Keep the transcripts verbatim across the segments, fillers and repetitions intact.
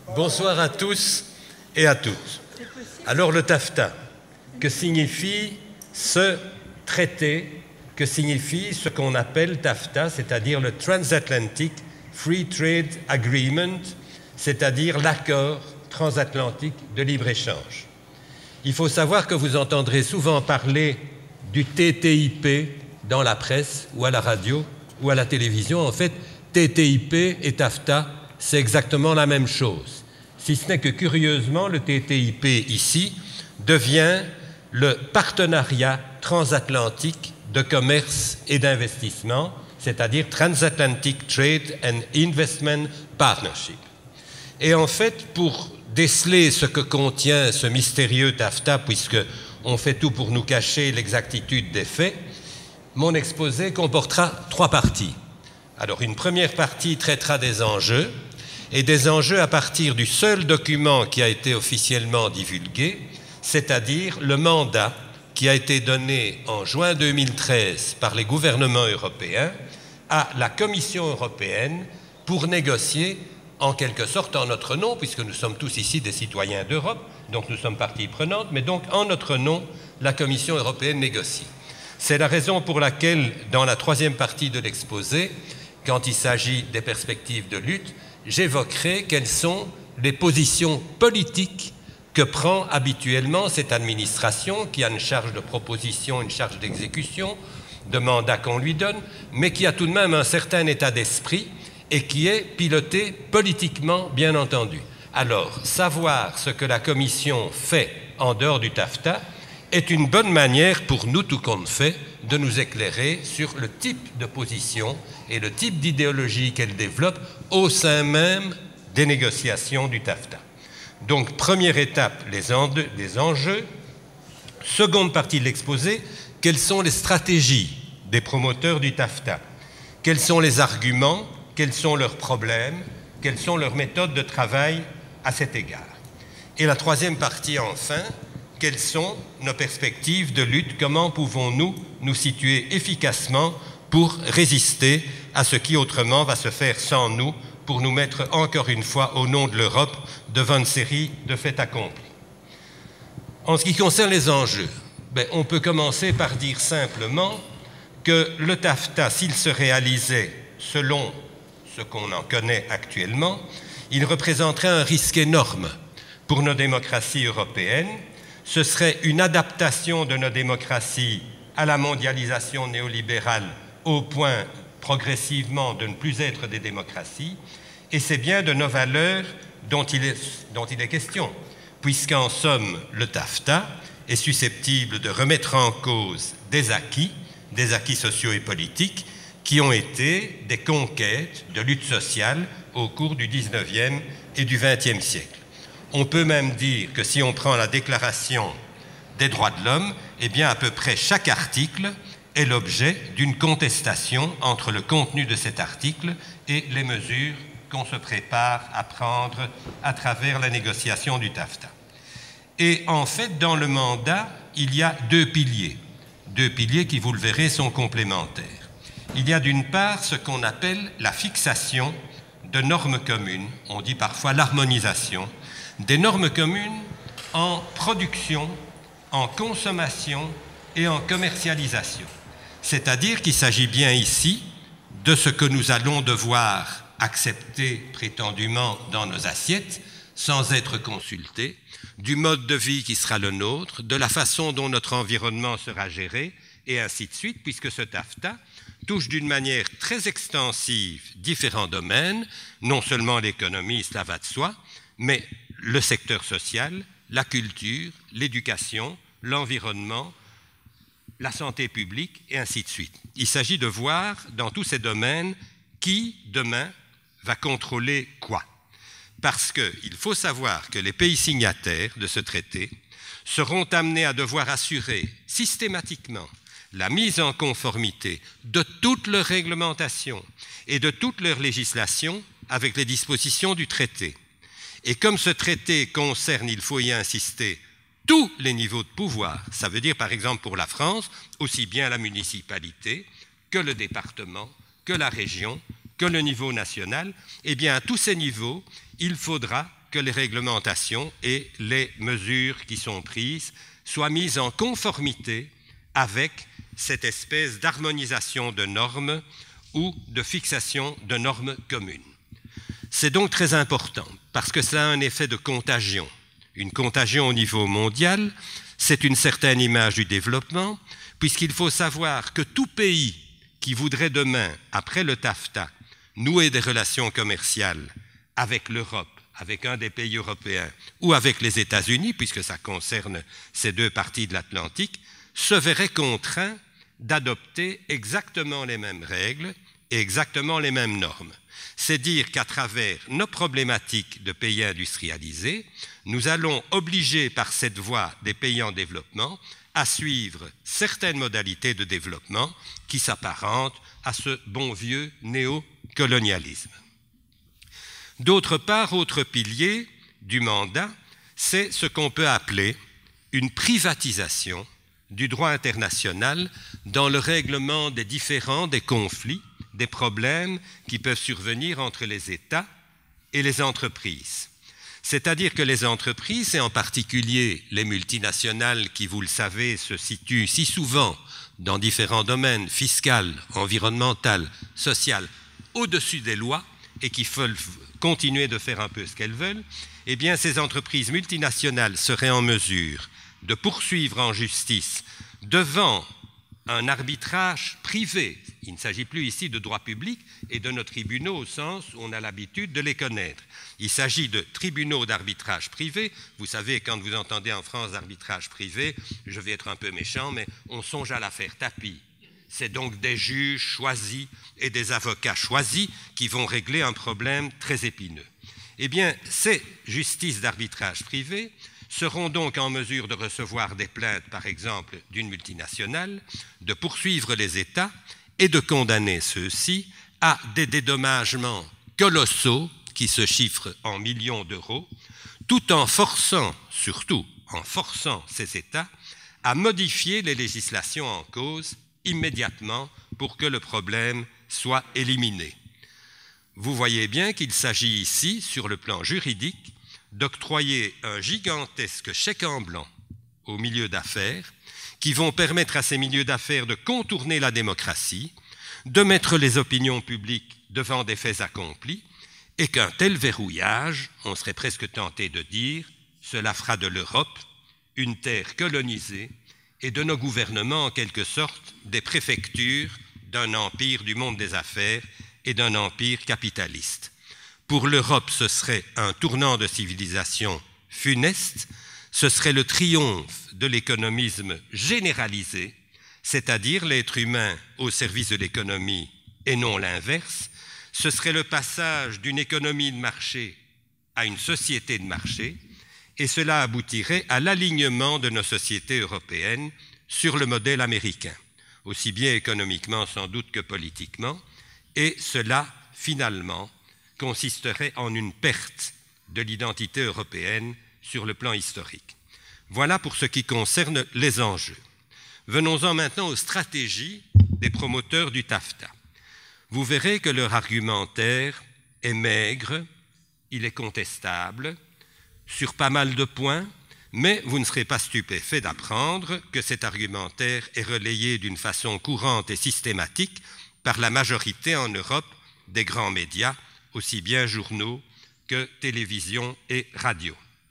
Bonsoir à tous et à toutes. Alors le TAFTA, que signifie ce traité, que signifie ce qu'on appelle TAFTA, c'est-à-dire le Transatlantic Free Trade Agreement, c'est-à-dire l'accord transatlantique de libre-échange. Il faut savoir que vous entendrez souvent parler du T T I P dans la presse ou à la radio ou à la télévision. En fait, T T I P et TAFTA, c'est exactement la même chose. Si ce n'est que, curieusement, le T T I P ici devient le partenariat transatlantique de commerce et d'investissement, c'est-à-dire Transatlantic Trade and Investment Partnership. Et en fait, pour déceler ce que contient ce mystérieux TAFTA, puisqu'on fait tout pour nous cacher l'exactitude des faits, mon exposé comportera trois parties. Alors, une première partie traitera des enjeux, et des enjeux à partir du seul document qui a été officiellement divulgué, c'est-à-dire le mandat qui a été donné en juin deux mille treize par les gouvernements européens à la Commission européenne pour négocier en quelque sorte en notre nom, puisque nous sommes tous ici des citoyens d'Europe, donc nous sommes partie prenante, mais donc en notre nom, la Commission européenne négocie. C'est la raison pour laquelle, dans la troisième partie de l'exposé, quand il s'agit des perspectives de lutte, j'évoquerai quelles sont les positions politiques que prend habituellement cette administration, qui a une charge de proposition, une charge d'exécution, de mandat qu'on lui donne, mais qui a tout de même un certain état d'esprit et qui est piloté politiquement, bien entendu. Alors, savoir ce que la Commission fait en dehors du TAFTA est une bonne manière pour nous, tout compte fait, de nous éclairer sur le type de position et le type d'idéologie qu'elle développe au sein même des négociations du TAFTA. Donc, première étape, les, en les enjeux. Seconde partie de l'exposé, quelles sont les stratégies des promoteurs du TAFTA? Quels sont les arguments? Quels sont leurs problèmes? Quelles sont leurs méthodes de travail à cet égard? Et la troisième partie, enfin, quelles sont nos perspectives de lutte? Comment pouvons-nous nous situer efficacement pour résister à ce qui autrement va se faire sans nous, pour nous mettre encore une fois au nom de l'Europe devant une série de faits accomplis? En ce qui concerne les enjeux, ben, on peut commencer par dire simplement que le TAFTA, s'il se réalisait selon ce qu'on en connaît actuellement, il représenterait un risque énorme pour nos démocraties européennes. Ce serait une adaptation de nos démocraties à la mondialisation néolibérale au point progressivement de ne plus être des démocraties, et c'est bien de nos valeurs dont il est, dont il est question, puisqu'en somme, le TAFTA est susceptible de remettre en cause des acquis, des acquis sociaux et politiques, qui ont été des conquêtes de lutte sociale au cours du dix-neuvième et du vingtième siècle. On peut même dire que si on prend la Déclaration des droits de l'homme, eh bien à peu près chaque article est l'objet d'une contestation entre le contenu de cet article et les mesures qu'on se prépare à prendre à travers la négociation du TAFTA. Et en fait, dans le mandat, il y a deux piliers. Deux piliers qui, vous le verrez, sont complémentaires. Il y a d'une part ce qu'on appelle la fixation de normes communes, on dit parfois l'harmonisation, des normes communes en production, en consommation et en commercialisation. C'est-à-dire qu'il s'agit bien ici de ce que nous allons devoir accepter prétendument dans nos assiettes sans être consultés, du mode de vie qui sera le nôtre, de la façon dont notre environnement sera géré, et ainsi de suite, puisque ce TAFTA touche d'une manière très extensive différents domaines, non seulement l'économie, cela va de soi, mais le secteur social, la culture, l'éducation, l'environnement, la santé publique, et ainsi de suite. Il s'agit de voir dans tous ces domaines qui, demain, va contrôler quoi. Parce qu'il faut savoir que les pays signataires de ce traité seront amenés à devoir assurer systématiquement la mise en conformité de toute leur réglementation et de toute leur législation avec les dispositions du traité. Et comme ce traité concerne, il faut y insister, tous les niveaux de pouvoir, ça veut dire par exemple pour la France, aussi bien la municipalité que le département, que la région, que le niveau national, eh bien à tous ces niveaux, il faudra que les réglementations et les mesures qui sont prises soient mises en conformité avec cette espèce d'harmonisation de normes ou de fixation de normes communes. C'est donc très important parce que ça a un effet de contagion. Une contagion au niveau mondial, c'est une certaine image du développement, puisqu'il faut savoir que tout pays qui voudrait demain, après le TAFTA, nouer des relations commerciales avec l'Europe, avec un des pays européens ou avec les États-Unis, puisque ça concerne ces deux parties de l'Atlantique, se verrait contraint d'adopter exactement les mêmes règles et exactement les mêmes normes. C'est dire qu'à travers nos problématiques de pays industrialisés, nous allons obliger par cette voie des pays en développement à suivre certaines modalités de développement qui s'apparentent à ce bon vieux néocolonialisme. D'autre part, autre pilier du mandat, c'est ce qu'on peut appeler une privatisation du droit international dans le règlement des différends, des conflits, des problèmes qui peuvent survenir entre les États et les entreprises. C'est-à-dire que les entreprises, et en particulier les multinationales qui, vous le savez, se situent si souvent dans différents domaines, fiscal, environnemental, social, au-dessus des lois, et qui veulent continuer de faire un peu ce qu'elles veulent, eh bien ces entreprises multinationales seraient en mesure de poursuivre en justice devant un arbitrage privé. Il ne s'agit plus ici de droit public et de nos tribunaux au sens où on a l'habitude de les connaître. Il s'agit de tribunaux d'arbitrage privé. Vous savez, quand vous entendez en France arbitrage privé, je vais être un peu méchant, mais on songe à l'affaire Tapie. C'est donc des juges choisis et des avocats choisis qui vont régler un problème très épineux. Eh bien, ces justices d'arbitrage privé seront donc en mesure de recevoir des plaintes, par exemple, d'une multinationale, de poursuivre les États et de condamner ceux-ci à des dédommagements colossaux qui se chiffrent en millions d'euros, tout en forçant, surtout en forçant ces États, à modifier les législations en cause immédiatement pour que le problème soit éliminé. Vous voyez bien qu'il s'agit ici, sur le plan juridique, d'octroyer un gigantesque chèque en blanc aux milieux d'affaires qui vont permettre à ces milieux d'affaires de contourner la démocratie, de mettre les opinions publiques devant des faits accomplis, et qu'un tel verrouillage, on serait presque tenté de dire, cela fera de l'Europe une terre colonisée et de nos gouvernements en quelque sorte des préfectures d'un empire du monde des affaires et d'un empire capitaliste. Pour l'Europe, ce serait un tournant de civilisation funeste, ce serait le triomphe de l'économisme généralisé, c'est-à-dire l'être humain au service de l'économie et non l'inverse. Ce serait le passage d'une économie de marché à une société de marché, et cela aboutirait à l'alignement de nos sociétés européennes sur le modèle américain, aussi bien économiquement sans doute que politiquement, et cela, finalement, consisterait en une perte de l'identité européenne sur le plan historique. Voilà pour ce qui concerne les enjeux. Venons-en maintenant aux stratégies des promoteurs du TAFTA. Vous verrez que leur argumentaire est maigre, il est contestable, sur pas mal de points, mais vous ne serez pas stupéfait d'apprendre que cet argumentaire est relayé d'une façon courante et systématique par la majorité en Europe des grands médias, aussi bien journaux que télévision et radio.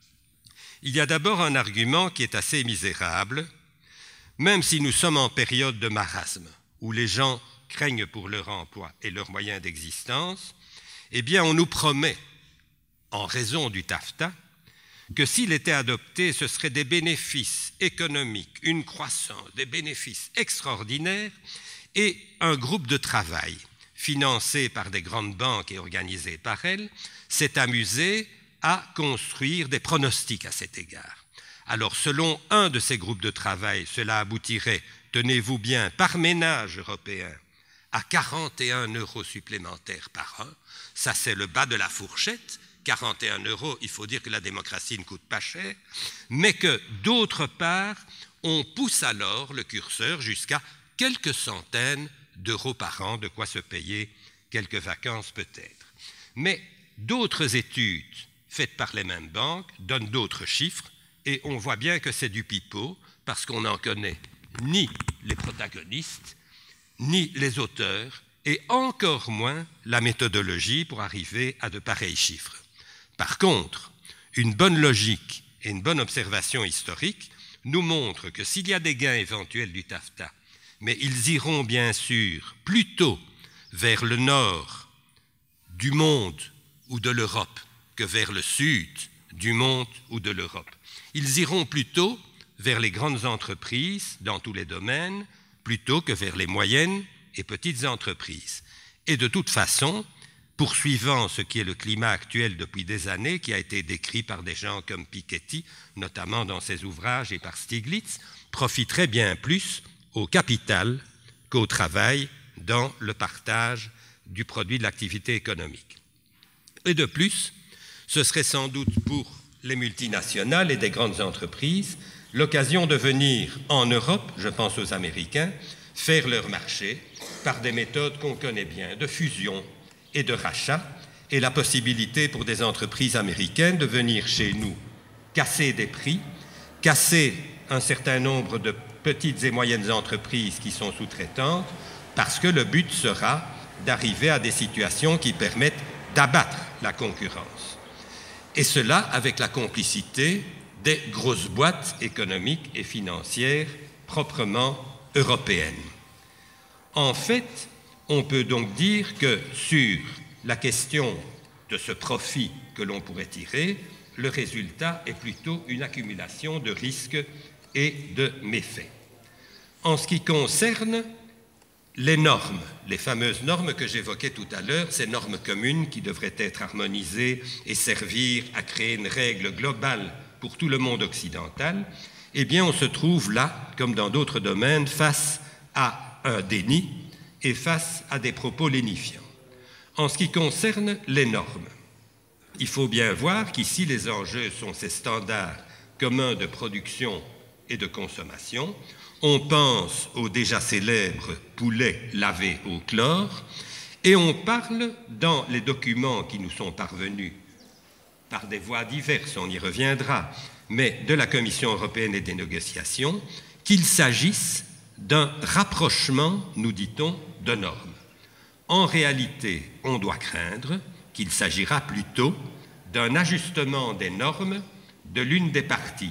Il y a d'abord un argument qui est assez misérable, même si nous sommes en période de marasme, où les gens craignent pour leur emploi et leurs moyens d'existence, eh bien on nous promet, en raison du TAFTA, que s'il était adopté, ce seraient des bénéfices économiques, une croissance, des bénéfices extraordinaires et un groupe de travail financé par des grandes banques et organisé par elles, s'est amusé à construire des pronostics à cet égard. Alors, selon un de ces groupes de travail, cela aboutirait, tenez-vous bien, par ménage européen, à quarante et un euros supplémentaires par an. Ça, c'est le bas de la fourchette. quarante et un euros, il faut dire que la démocratie ne coûte pas cher, mais que, d'autre part, on pousse alors le curseur jusqu'à quelques centaines d'euros par an, de quoi se payer quelques vacances peut-être. Mais d'autres études faites par les mêmes banques donnent d'autres chiffres, et on voit bien que c'est du pipeau, parce qu'on n'en connaît ni les protagonistes, ni les auteurs, et encore moins la méthodologie pour arriver à de pareils chiffres. Par contre, une bonne logique et une bonne observation historique nous montrent que s'il y a des gains éventuels du taffetas, mais ils iront bien sûr plutôt vers le nord du monde ou de l'Europe que vers le sud du monde ou de l'Europe. Ils iront plutôt vers les grandes entreprises dans tous les domaines plutôt que vers les moyennes et petites entreprises. Et de toute façon, poursuivant ce qui est le climat actuel depuis des années, qui a été décrit par des gens comme Piketty, notamment dans ses ouvrages, et par Stiglitz, profiterait bien plus au capital qu'au travail dans le partage du produit de l'activité économique. Et de plus, ce serait sans doute pour les multinationales et des grandes entreprises l'occasion de venir en Europe, je pense aux Américains, faire leur marché par des méthodes qu'on connaît bien, de fusion et de rachat, et la possibilité pour des entreprises américaines de venir chez nous casser des prix, casser un certain nombre de petites et moyennes entreprises qui sont sous-traitantes, parce que le but sera d'arriver à des situations qui permettent d'abattre la concurrence. Et cela avec la complicité des grosses boîtes économiques et financières proprement européennes. En fait, on peut donc dire que sur la question de ce profit que l'on pourrait tirer, le résultat est plutôt une accumulation de risques et de méfaits. En ce qui concerne les normes, les fameuses normes que j'évoquais tout à l'heure, ces normes communes qui devraient être harmonisées et servir à créer une règle globale pour tout le monde occidental, eh bien on se trouve là, comme dans d'autres domaines, face à un déni et face à des propos lénifiants. En ce qui concerne les normes, il faut bien voir qu'ici les enjeux sont ces standards communs de production et de consommation. On pense au déjà célèbre poulet lavé au chlore et on parle dans les documents qui nous sont parvenus par des voies diverses, on y reviendra, mais de la Commission européenne et des négociations, qu'il s'agisse d'un rapprochement, nous dit-on, de normes. En réalité, on doit craindre qu'il s'agira plutôt d'un ajustement des normes de l'une des parties.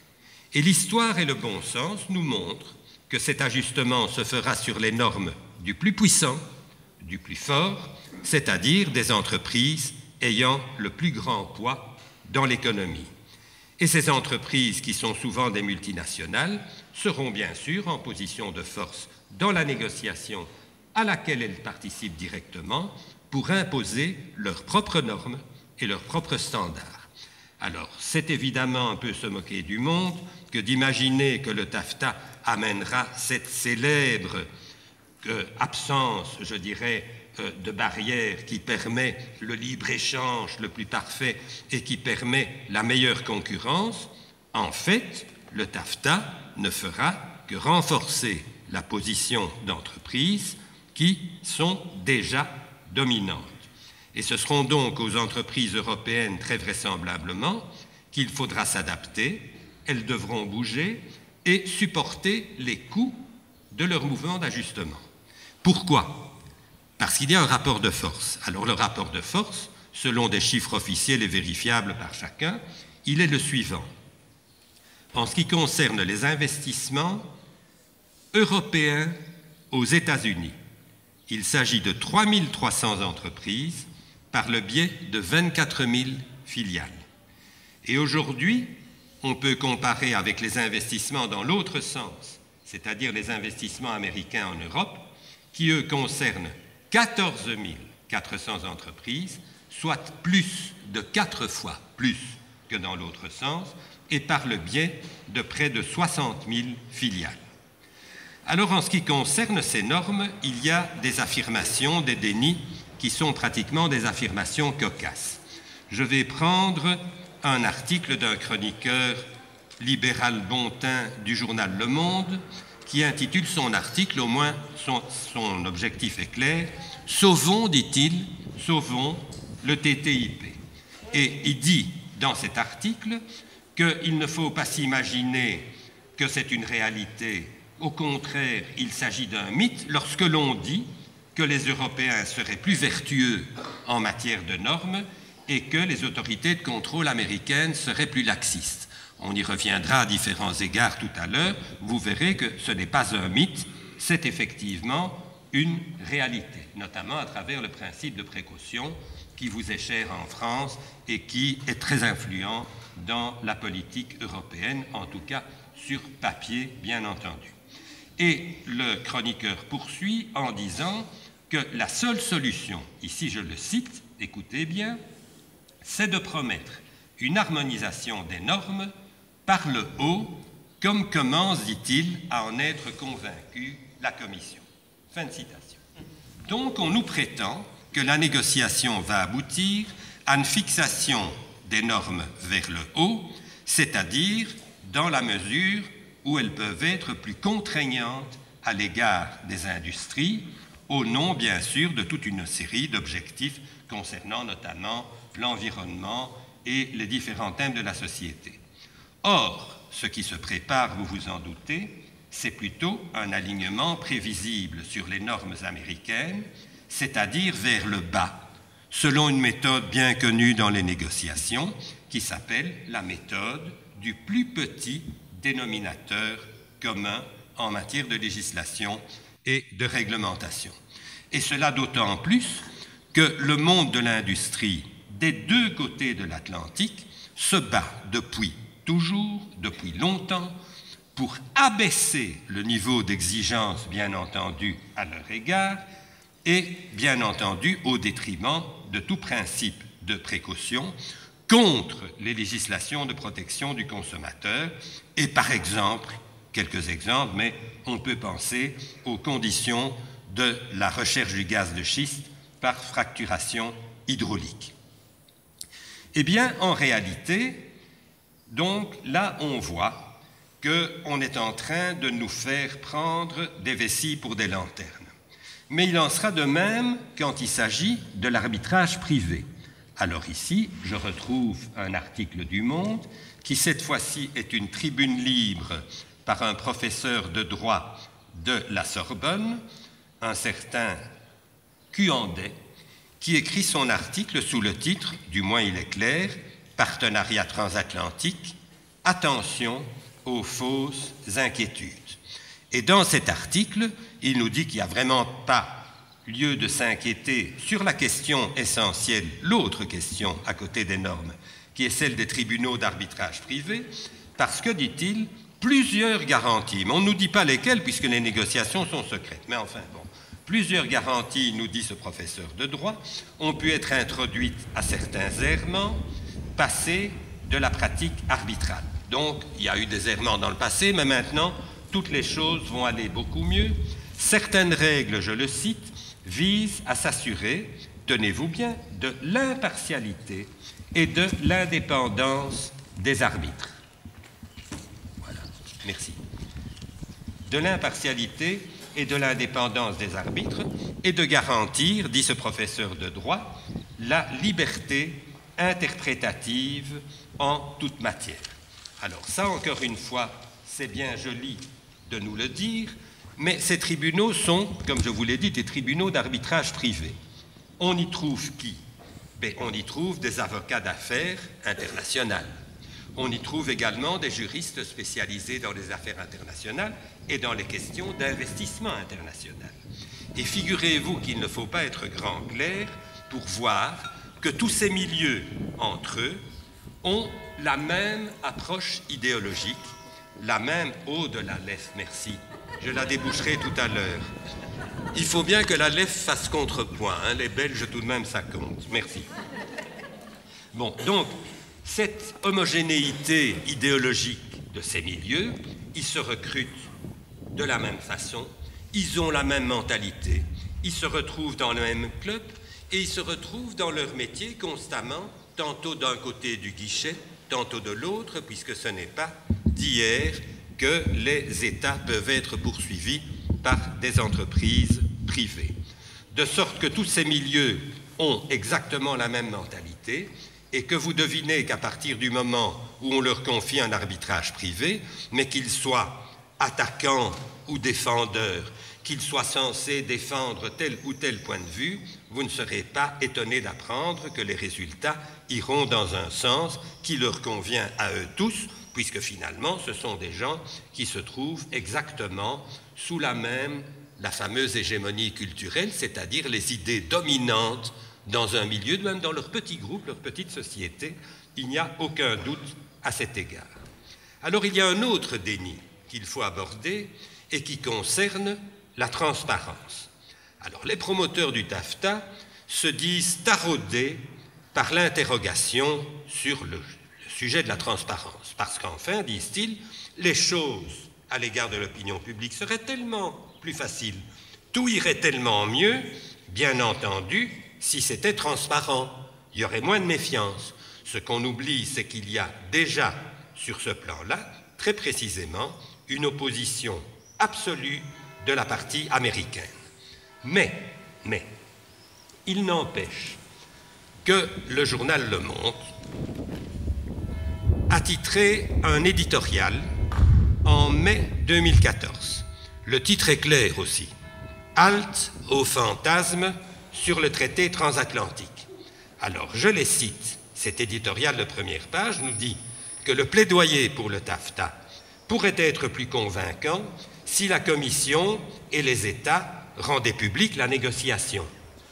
Et l'histoire et le bon sens nous montrent que cet ajustement se fera sur les normes du plus puissant, du plus fort, c'est-à-dire des entreprises ayant le plus grand poids dans l'économie. Et ces entreprises, qui sont souvent des multinationales, seront bien sûr en position de force dans la négociation à laquelle elles participent directement pour imposer leurs propres normes et leurs propres standards. Alors, c'est évidemment un peu se moquer du monde que d'imaginer que le taffetas amènera cette célèbre euh, absence, je dirais, euh, de barrières qui permet le libre-échange le plus parfait et qui permet la meilleure concurrence. En fait, le taffetas ne fera que renforcer la position d'entreprises qui sont déjà dominantes. Et ce seront donc aux entreprises européennes, très vraisemblablement, qu'il faudra s'adapter, elles devront bouger et supporter les coûts de leur mouvement d'ajustement. Pourquoi? Parce qu'il y a un rapport de force. Alors le rapport de force, selon des chiffres officiels et vérifiables par chacun, il est le suivant. En ce qui concerne les investissements européens aux États-Unis, il s'agit de trois mille trois cents entreprises par le biais de vingt-quatre mille filiales. Et aujourd'hui, on peut comparer avec les investissements dans l'autre sens, c'est-à-dire les investissements américains en Europe, qui, eux, concernent quatorze mille quatre cents entreprises, soit plus de quatre fois plus que dans l'autre sens, et par le biais de près de soixante mille filiales. Alors, en ce qui concerne ces normes, il y a des affirmations, des dénis, qui sont pratiquement des affirmations cocasses. Je vais prendre un article d'un chroniqueur libéral bontain du journal Le Monde, qui intitule son article, au moins son, son objectif est clair, « Sauvons, dit-il, sauvons le T T I P. Et il dit dans cet article qu'il ne faut pas s'imaginer que c'est une réalité. Au contraire, il s'agit d'un mythe lorsque l'on dit que les Européens seraient plus vertueux en matière de normes et que les autorités de contrôle américaines seraient plus laxistes. On y reviendra à différents égards tout à l'heure. Vous verrez que ce n'est pas un mythe, c'est effectivement une réalité, notamment à travers le principe de précaution qui vous est cher en France et qui est très influent dans la politique européenne, en tout cas sur papier, bien entendu. Et le chroniqueur poursuit en disant que la seule solution, ici je le cite, écoutez bien, c'est de promettre une harmonisation des normes par le haut, comme commence, dit-il, à en être convaincue la Commission. Fin de citation. Donc on nous prétend que la négociation va aboutir à une fixation des normes vers le haut, c'est-à-dire dans la mesure où elles peuvent être plus contraignantes à l'égard des industries, au nom, bien sûr, de toute une série d'objectifs concernant notamment l'environnement et les différents thèmes de la société. Or, ce qui se prépare, vous vous en doutez, c'est plutôt un alignement prévisible sur les normes américaines, c'est-à-dire vers le bas, selon une méthode bien connue dans les négociations, qui s'appelle la méthode du plus petit dénominateur commun en matière de législation et de réglementation. Et cela d'autant plus que le monde de l'industrie, des deux côtés de l'Atlantique, se bat depuis toujours, depuis longtemps, pour abaisser le niveau d'exigence, bien entendu, à leur égard, et bien entendu au détriment de tout principe de précaution contre les législations de protection du consommateur et par exemple, quelques exemples, mais on peut penser aux conditions de la recherche du gaz de schiste par fracturation hydraulique. Eh bien, en réalité, donc là, on voit qu'on est en train de nous faire prendre des vessies pour des lanternes. Mais il en sera de même quand il s'agit de l'arbitrage privé. Alors ici, je retrouve un article du Monde qui, cette fois-ci, est une tribune libre par un professeur de droit de la Sorbonne, un certain Cuandet, qui écrit son article sous le titre, du moins il est clair, « Partenariat transatlantique, attention aux fausses inquiétudes ». Et dans cet article, il nous dit qu'il n'y a vraiment pas lieu de s'inquiéter sur la question essentielle, l'autre question à côté des normes, qui est celle des tribunaux d'arbitrage privé, parce que, dit-il, plusieurs garanties, mais on ne nous dit pas lesquelles puisque les négociations sont secrètes, mais enfin bon, plusieurs garanties, nous dit ce professeur de droit, ont pu être introduites à certains errements passés de la pratique arbitrale. Donc, il y a eu des errements dans le passé, mais maintenant, toutes les choses vont aller beaucoup mieux. Certaines règles, je le cite, visent à s'assurer, tenez-vous bien, de l'impartialité et de l'indépendance des arbitres. Voilà, merci. De l'impartialité et de l'indépendance des arbitres et de garantir, dit ce professeur de droit, la liberté interprétative en toute matière. Alors ça, encore une fois, c'est bien joli de nous le dire, mais ces tribunaux sont, comme je vous l'ai dit, des tribunaux d'arbitrage privé. On y trouve qui? Ben, on y trouve des avocats d'affaires internationales. On y trouve également des juristes spécialisés dans les affaires internationales et dans les questions d'investissement international. Et figurez-vous qu'il ne faut pas être grand clair pour voir que tous ces milieux, entre eux, ont la même approche idéologique, la même eau de la L E F, merci. Je la déboucherai tout à l'heure. Il faut bien que la L E F fasse contrepoint, hein, les Belges tout de même ça compte. Merci. Bon, donc, cette homogénéité idéologique de ces milieux, ils se recrutent de la même façon, ils ont la même mentalité, ils se retrouvent dans le même club et ils se retrouvent dans leur métier constamment, tantôt d'un côté du guichet, tantôt de l'autre, puisque ce n'est pas d'hier que les États peuvent être poursuivis par des entreprises privées. De sorte que tous ces milieux ont exactement la même mentalité et que vous devinez qu'à partir du moment où on leur confie un arbitrage privé, mais qu'ils soient attaquants ou défendeurs, qu'ils soient censés défendre tel ou tel point de vue, vous ne serez pas étonné d'apprendre que les résultats iront dans un sens qui leur convient à eux tous, puisque finalement ce sont des gens qui se trouvent exactement sous la même, la fameuse hégémonie culturelle, c'est-à-dire les idées dominantes dans un milieu, même dans leur petit groupe, leur petite société. Il n'y a aucun doute à cet égard. Alors il y a un autre déni qu'il faut aborder et qui concerne la transparence. Alors les promoteurs du TAFTA se disent taraudés par l'interrogation sur le, le sujet de la transparence, parce qu'enfin, disent-ils, les choses à l'égard de l'opinion publique seraient tellement plus faciles, tout irait tellement mieux, bien entendu, si c'était transparent, il y aurait moins de méfiance. Ce qu'on oublie, c'est qu'il y a déjà, sur ce plan-là, très précisément, une opposition absolue de la partie américaine. Mais, mais, il n'empêche que le journal Le Monde a titré un éditorial en mai deux mille quatorze. Le titre est clair aussi. « Halte au fantasme sur le traité transatlantique ». Alors, je les cite. Cet éditorial de première page nous dit que le plaidoyer pour le TAFTA pourrait être plus convaincant si la Commission et les États rendaient publique la négociation.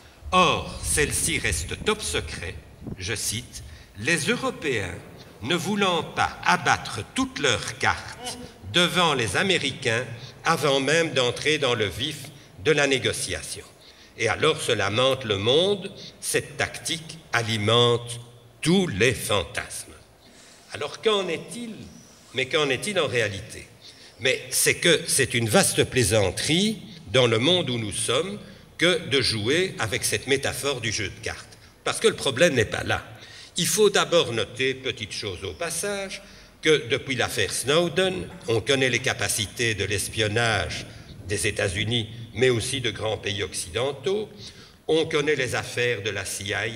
Or, celle-ci reste top secret, je cite, « Les Européens, ne voulant pas abattre toutes leurs cartes devant les Américains avant même d'entrer dans le vif de la négociation. » Et alors se lamente Le Monde, cette tactique alimente tous les fantasmes. Alors qu'en est-il? Mais qu'en est-il en réalité? Mais c'est que c'est une vaste plaisanterie dans le monde où nous sommes que de jouer avec cette métaphore du jeu de cartes. Parce que le problème n'est pas là. Il faut d'abord noter, petite chose au passage, que depuis l'affaire Snowden, on connaît les capacités de l'espionnage des États-Unis, mais aussi de grands pays occidentaux. On connaît les affaires de la C I A,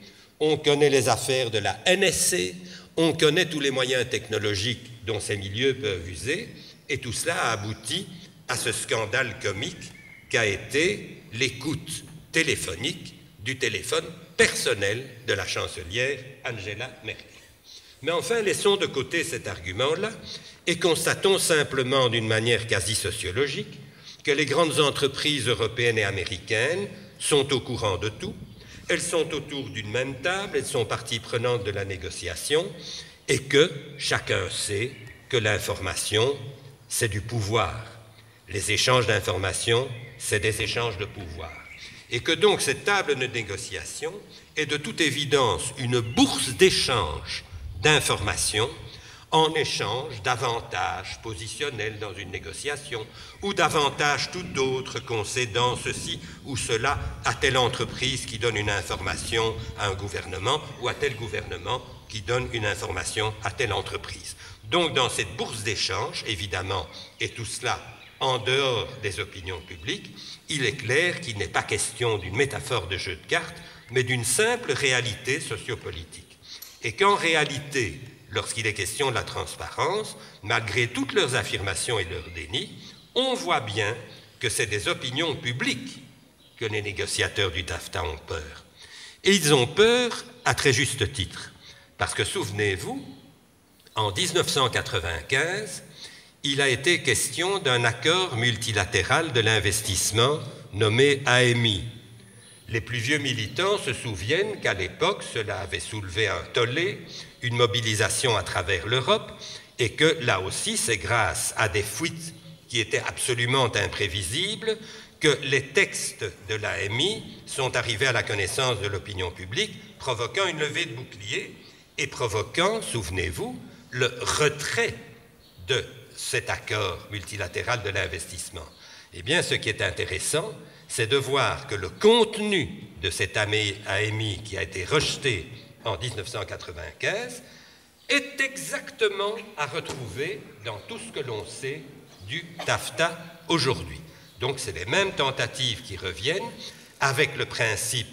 on connaît les affaires de la N S A, on connaît tous les moyens technologiques dont ces milieux peuvent user, et tout cela a abouti à ce scandale comique qu'a été l'écoute téléphonique du téléphone personnel de la chancelière Angela Merkel. Mais enfin, laissons de côté cet argument-là et constatons simplement d'une manière quasi sociologique que les grandes entreprises européennes et américaines sont au courant de tout, elles sont autour d'une même table, elles sont partie prenante de la négociation et que chacun sait que l'information, c'est du pouvoir. Les échanges d'informations, c'est des échanges de pouvoir. Et que donc cette table de négociation est de toute évidence une bourse d'échange d'informations en échange d'avantages positionnels dans une négociation ou d'avantages tout d'autres concédant ceci ou cela à telle entreprise qui donne une information à un gouvernement ou à tel gouvernement qui donne une information à telle entreprise. Donc dans cette bourse d'échange, évidemment, et tout cela en dehors des opinions publiques, il est clair qu'il n'est pas question d'une métaphore de jeu de cartes, mais d'une simple réalité sociopolitique. Et qu'en réalité, lorsqu'il est question de la transparence, malgré toutes leurs affirmations et leurs dénis, on voit bien que c'est des opinions publiques que les négociateurs du TAFTA ont peur. Et ils ont peur à très juste titre, parce que souvenez-vous, en mille neuf cent quatre-vingt-quinze, il a été question d'un accord multilatéral de l'investissement nommé A M I. Les plus vieux militants se souviennent qu'à l'époque, cela avait soulevé un tollé, une mobilisation à travers l'Europe, et que là aussi, c'est grâce à des fuites qui étaient absolument imprévisibles que les textes de l'A M I sont arrivés à la connaissance de l'opinion publique, provoquant une levée de boucliers et provoquant, souvenez-vous, le retrait de cet accord multilatéral de l'investissement. Eh bien, ce qui est intéressant, c'est de voir que le contenu de cet A M I qui a été rejeté en mille neuf cent quatre-vingt-quinze est exactement à retrouver dans tout ce que l'on sait du TAFTA aujourd'hui. Donc, c'est les mêmes tentatives qui reviennent avec le principe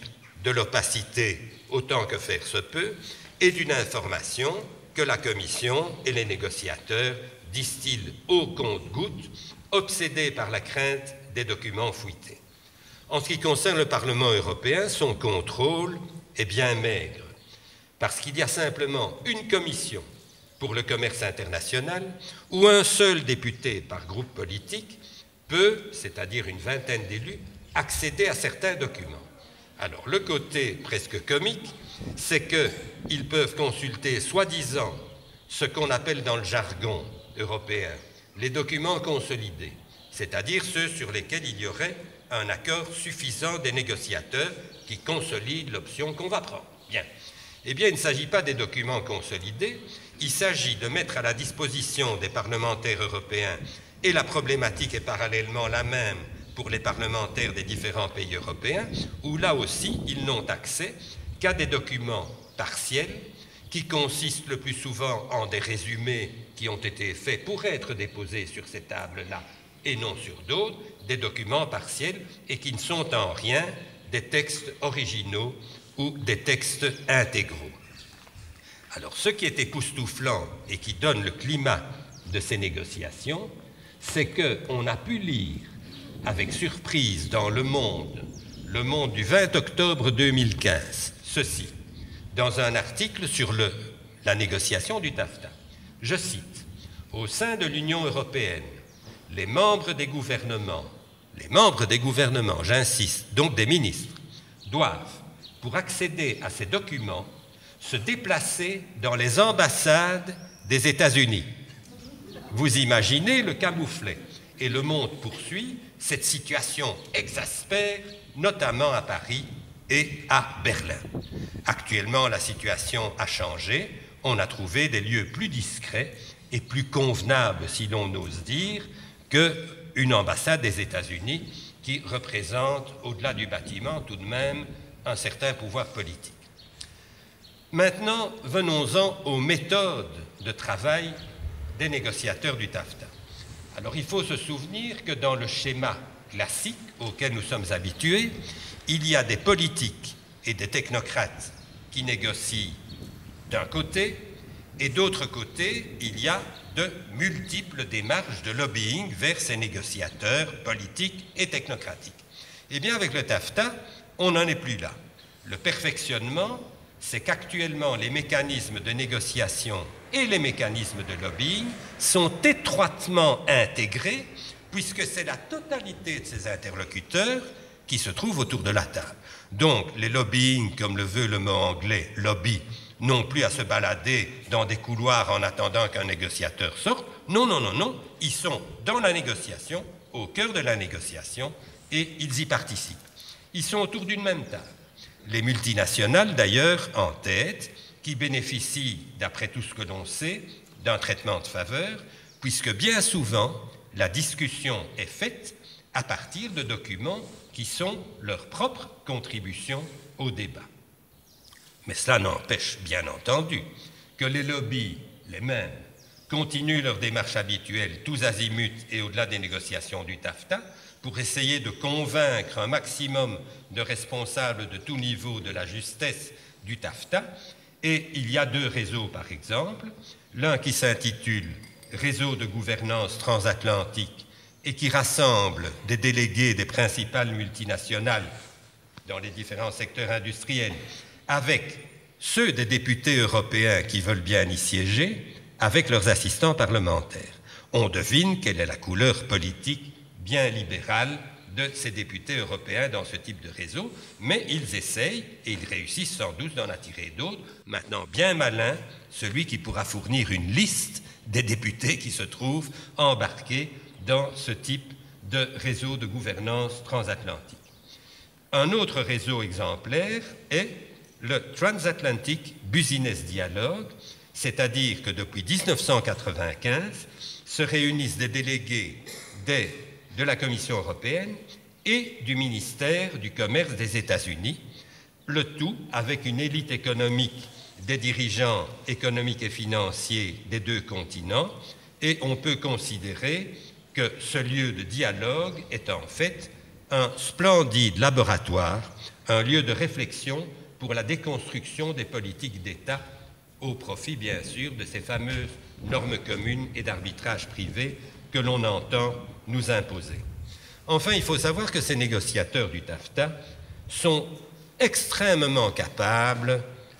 de l'opacité autant que faire se peut, et d'une information que la Commission et les négociateurs distillent au compte-gouttes, obsédés par la crainte des documents fuités. En ce qui concerne le Parlement européen, son contrôle est bien maigre, parce qu'il y a simplement une commission pour le commerce international où un seul député par groupe politique peut, c'est-à-dire une vingtaine d'élus, accéder à certains documents. Alors, le côté presque comique, c'est qu'ils peuvent consulter soi-disant ce qu'on appelle dans le jargon européen les documents consolidés, c'est-à-dire ceux sur lesquels il y aurait un accord suffisant des négociateurs qui consolident l'option qu'on va prendre. Bien. Eh bien, il ne s'agit pas des documents consolidés, il s'agit de mettre à la disposition des parlementaires européens, et la problématique est parallèlement la même pour les parlementaires des différents pays européens, où là aussi, ils n'ont accès qu'à des documents partiels qui consistent le plus souvent en des résumés qui ont été faits pour être déposés sur ces tables-là et non sur d'autres, des documents partiels et qui ne sont en rien des textes originaux ou des textes intégraux. Alors, ce qui est époustouflant et qui donne le climat de ces négociations, c'est qu'on a pu lire avec surprise dans Le Monde, Le Monde du vingt octobre deux mille quinze, ceci, dans un article sur le, la négociation du TAFTA. Je cite, « Au sein de l'Union européenne, les membres des gouvernements, les membres des gouvernements, j'insiste, donc des ministres, doivent, pour accéder à ces documents, se déplacer dans les ambassades des États-Unis. » Vous imaginez le camouflet. Et Le Monde poursuit, cette situation exaspère, notamment à Paris et à Berlin. Actuellement, la situation a changé. On a trouvé des lieux plus discrets et plus convenables, si l'on ose dire, qu'une ambassade des États-Unis qui représente, au-delà du bâtiment, tout de même, un certain pouvoir politique. Maintenant, venons-en aux méthodes de travail des négociateurs du TAFTA. Alors, il faut se souvenir que dans le schéma classique auquel nous sommes habitués, il y a des politiques et des technocrates qui négocient d'un côté, et d'autre côté, il y a de multiples démarches de lobbying vers ces négociateurs politiques et technocratiques. Eh bien, avec le TAFTA, on n'en est plus là. Le perfectionnement, c'est qu'actuellement, les mécanismes de négociation et les mécanismes de lobbying sont étroitement intégrés, puisque c'est la totalité de ces interlocuteurs qui se trouvent autour de la table. Donc, les lobbying, comme le veut le mot anglais, lobby, non plus à se balader dans des couloirs en attendant qu'un négociateur sorte. Non, non, non, non. Ils sont dans la négociation, au cœur de la négociation, et ils y participent. Ils sont autour d'une même table. Les multinationales, d'ailleurs, en tête, qui bénéficient, d'après tout ce que l'on sait, d'un traitement de faveur, puisque bien souvent, la discussion est faite à partir de documents qui sont leur propre contribution au débat. Mais cela n'empêche, bien entendu, que les lobbies, les mêmes, continuent leur démarche habituelle, tous azimuts et au-delà des négociations du TAFTA, pour essayer de convaincre un maximum de responsables de tout niveau de la justesse du TAFTA. Et il y a deux réseaux, par exemple, l'un qui s'intitule « Réseau de gouvernance transatlantique » et qui rassemble des délégués des principales multinationales dans les différents secteurs industriels, avec ceux des députés européens qui veulent bien y siéger, avec leurs assistants parlementaires. On devine quelle est la couleur politique bien libérale de ces députés européens dans ce type de réseau, mais ils essayent, et ils réussissent sans doute d'en attirer d'autres. Maintenant, bien malin, celui qui pourra fournir une liste des députés qui se trouvent embarqués dans ce type de réseau de gouvernance transatlantique. Un autre réseau exemplaire est le Transatlantic Business Dialogue, c'est-à-dire que depuis mille neuf cent quatre-vingt-quinze se réunissent des délégués des, de la Commission européenne et du ministère du Commerce des États-Unis, le tout avec une élite économique des dirigeants économiques et financiers des deux continents, et on peut considérer que ce lieu de dialogue est en fait un splendide laboratoire un lieu de réflexion pour la déconstruction des politiques d'État, au profit, bien sûr, de ces fameuses normes communes et d'arbitrage privé que l'on entend nous imposer. Enfin, il faut savoir que ces négociateurs du TAFTA sont extrêmement capables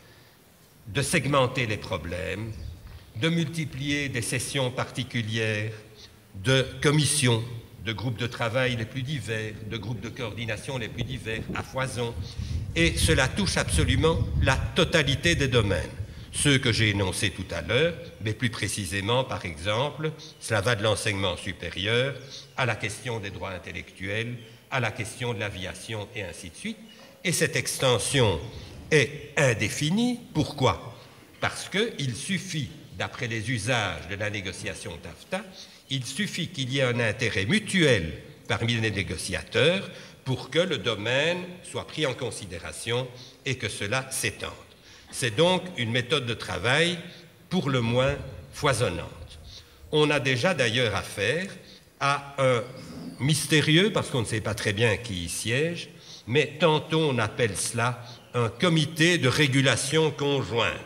de segmenter les problèmes, de multiplier des sessions particulières, de commissions, de groupes de travail les plus divers, de groupes de coordination les plus divers, à foison. Et cela touche absolument la totalité des domaines. Ceux que j'ai énoncés tout à l'heure, mais plus précisément, par exemple, cela va de l'enseignement supérieur à la question des droits intellectuels, à la question de l'aviation, et ainsi de suite. Et cette extension est indéfinie. Pourquoi? Parce qu'il suffit, d'après les usages de la négociation TAFTA, il suffit qu'il y ait un intérêt mutuel parmi les négociateurs pour que le domaine soit pris en considération et que cela s'étende. C'est donc une méthode de travail pour le moins foisonnante. On a déjà d'ailleurs affaire à un mystérieux, parce qu'on ne sait pas très bien qui y siège, mais tantôt on appelle cela un comité de régulation conjointe.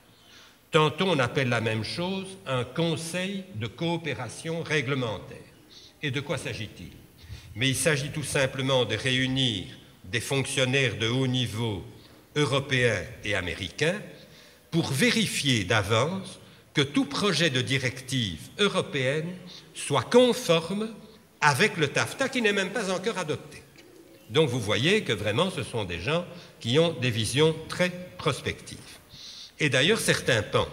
Tantôt on appelle la même chose un conseil de coopération réglementaire. Et de quoi s'agit-il? Mais il s'agit tout simplement de réunir des fonctionnaires de haut niveau européens et américains pour vérifier d'avance que tout projet de directive européenne soit conforme avec le TAFTA qui n'est même pas encore adopté. Donc vous voyez que vraiment ce sont des gens qui ont des visions très prospectives. Et d'ailleurs certains pans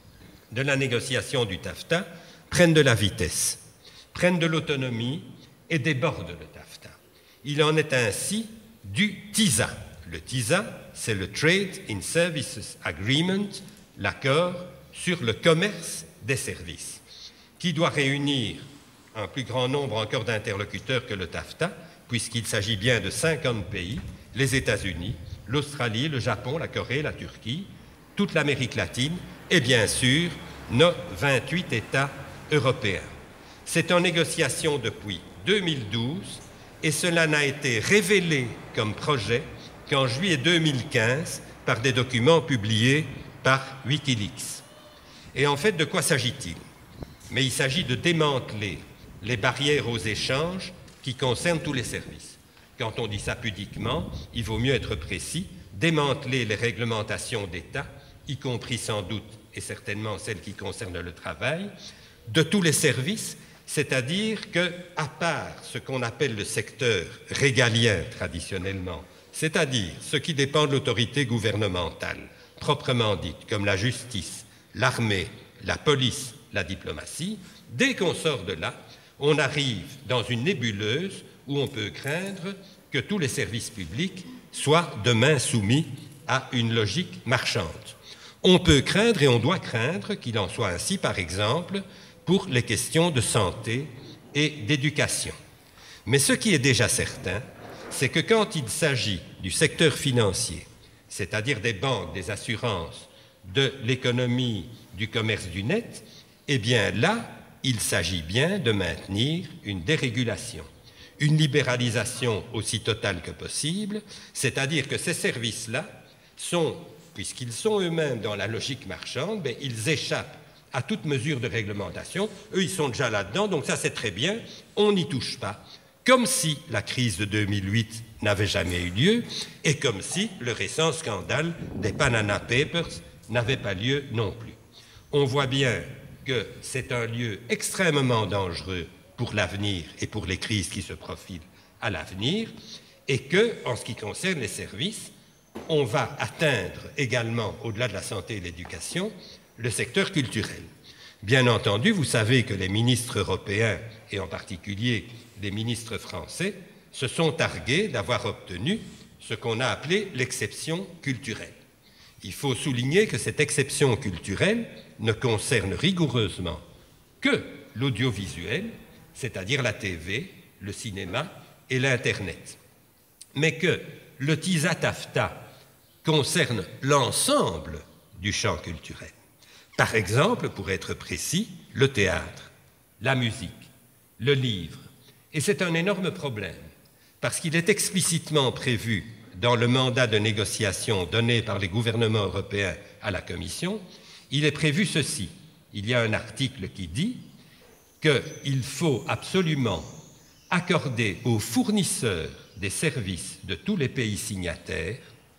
de la négociation du TAFTA prennent de la vitesse, prennent de l'autonomie et débordent le TAFTA. Il en est ainsi du TISA. Le TISA, c'est le Trade in Services Agreement, l'accord sur le commerce des services, qui doit réunir un plus grand nombre encore d'interlocuteurs que le TAFTA, puisqu'il s'agit bien de cinquante pays, les États-Unis, l'Australie, le Japon, la Corée, la Turquie, toute l'Amérique latine et bien sûr nos vingt-huit États européens. C'est en négociation depuis deux mille douze et cela n'a été révélé comme projet qu'en juillet deux mille quinze par des documents publiés par Wikileaks. Et en fait, de quoi s'agit-il? Mais il s'agit de démanteler les barrières aux échanges qui concernent tous les services. Quand on dit ça pudiquement, il vaut mieux être précis, démanteler les réglementations d'État, y compris sans doute et certainement celles qui concernent le travail, de tous les services, c'est-à-dire qu'à part ce qu'on appelle le secteur régalien traditionnellement, c'est-à-dire ce qui dépend de l'autorité gouvernementale, proprement dite, comme la justice, l'armée, la police, la diplomatie, dès qu'on sort de là, on arrive dans une nébuleuse où on peut craindre que tous les services publics soient demain soumis à une logique marchande. On peut craindre et on doit craindre qu'il en soit ainsi, par exemple, pour les questions de santé et d'éducation. Mais ce qui est déjà certain, c'est que quand il s'agit du secteur financier, c'est-à-dire des banques, des assurances, de l'économie, du commerce du net, eh bien là, il s'agit bien de maintenir une dérégulation, une libéralisation aussi totale que possible, c'est-à-dire que ces services-là sont, puisqu'ils sont eux-mêmes dans la logique marchande, bien, ils échappent à toute mesure de réglementation. Eux, ils sont déjà là-dedans, donc ça c'est très bien, on n'y touche pas. Comme si la crise de deux mille huit n'avait jamais eu lieu et comme si le récent scandale des Panama Papers n'avait pas lieu non plus. On voit bien que c'est un lieu extrêmement dangereux pour l'avenir et pour les crises qui se profilent à l'avenir et que, en ce qui concerne les services, on va atteindre également, au-delà de la santé et de l'éducation, le secteur culturel. Bien entendu, vous savez que les ministres européens, et en particulier les ministres français, se sont targués d'avoir obtenu ce qu'on a appelé l'exception culturelle. Il faut souligner que cette exception culturelle ne concerne rigoureusement que l'audiovisuel, c'est-à-dire la T V, le cinéma et l'Internet, mais que le TISA-TAFTA concerne l'ensemble du champ culturel. Par exemple, pour être précis, le théâtre, la musique, le livre. Et c'est un énorme problème, parce qu'il est explicitement prévu dans le mandat de négociation donné par les gouvernements européens à la Commission, il est prévu ceci. Il y a un article qui dit qu'il faut absolument accorder aux fournisseurs des services de tous les pays signataires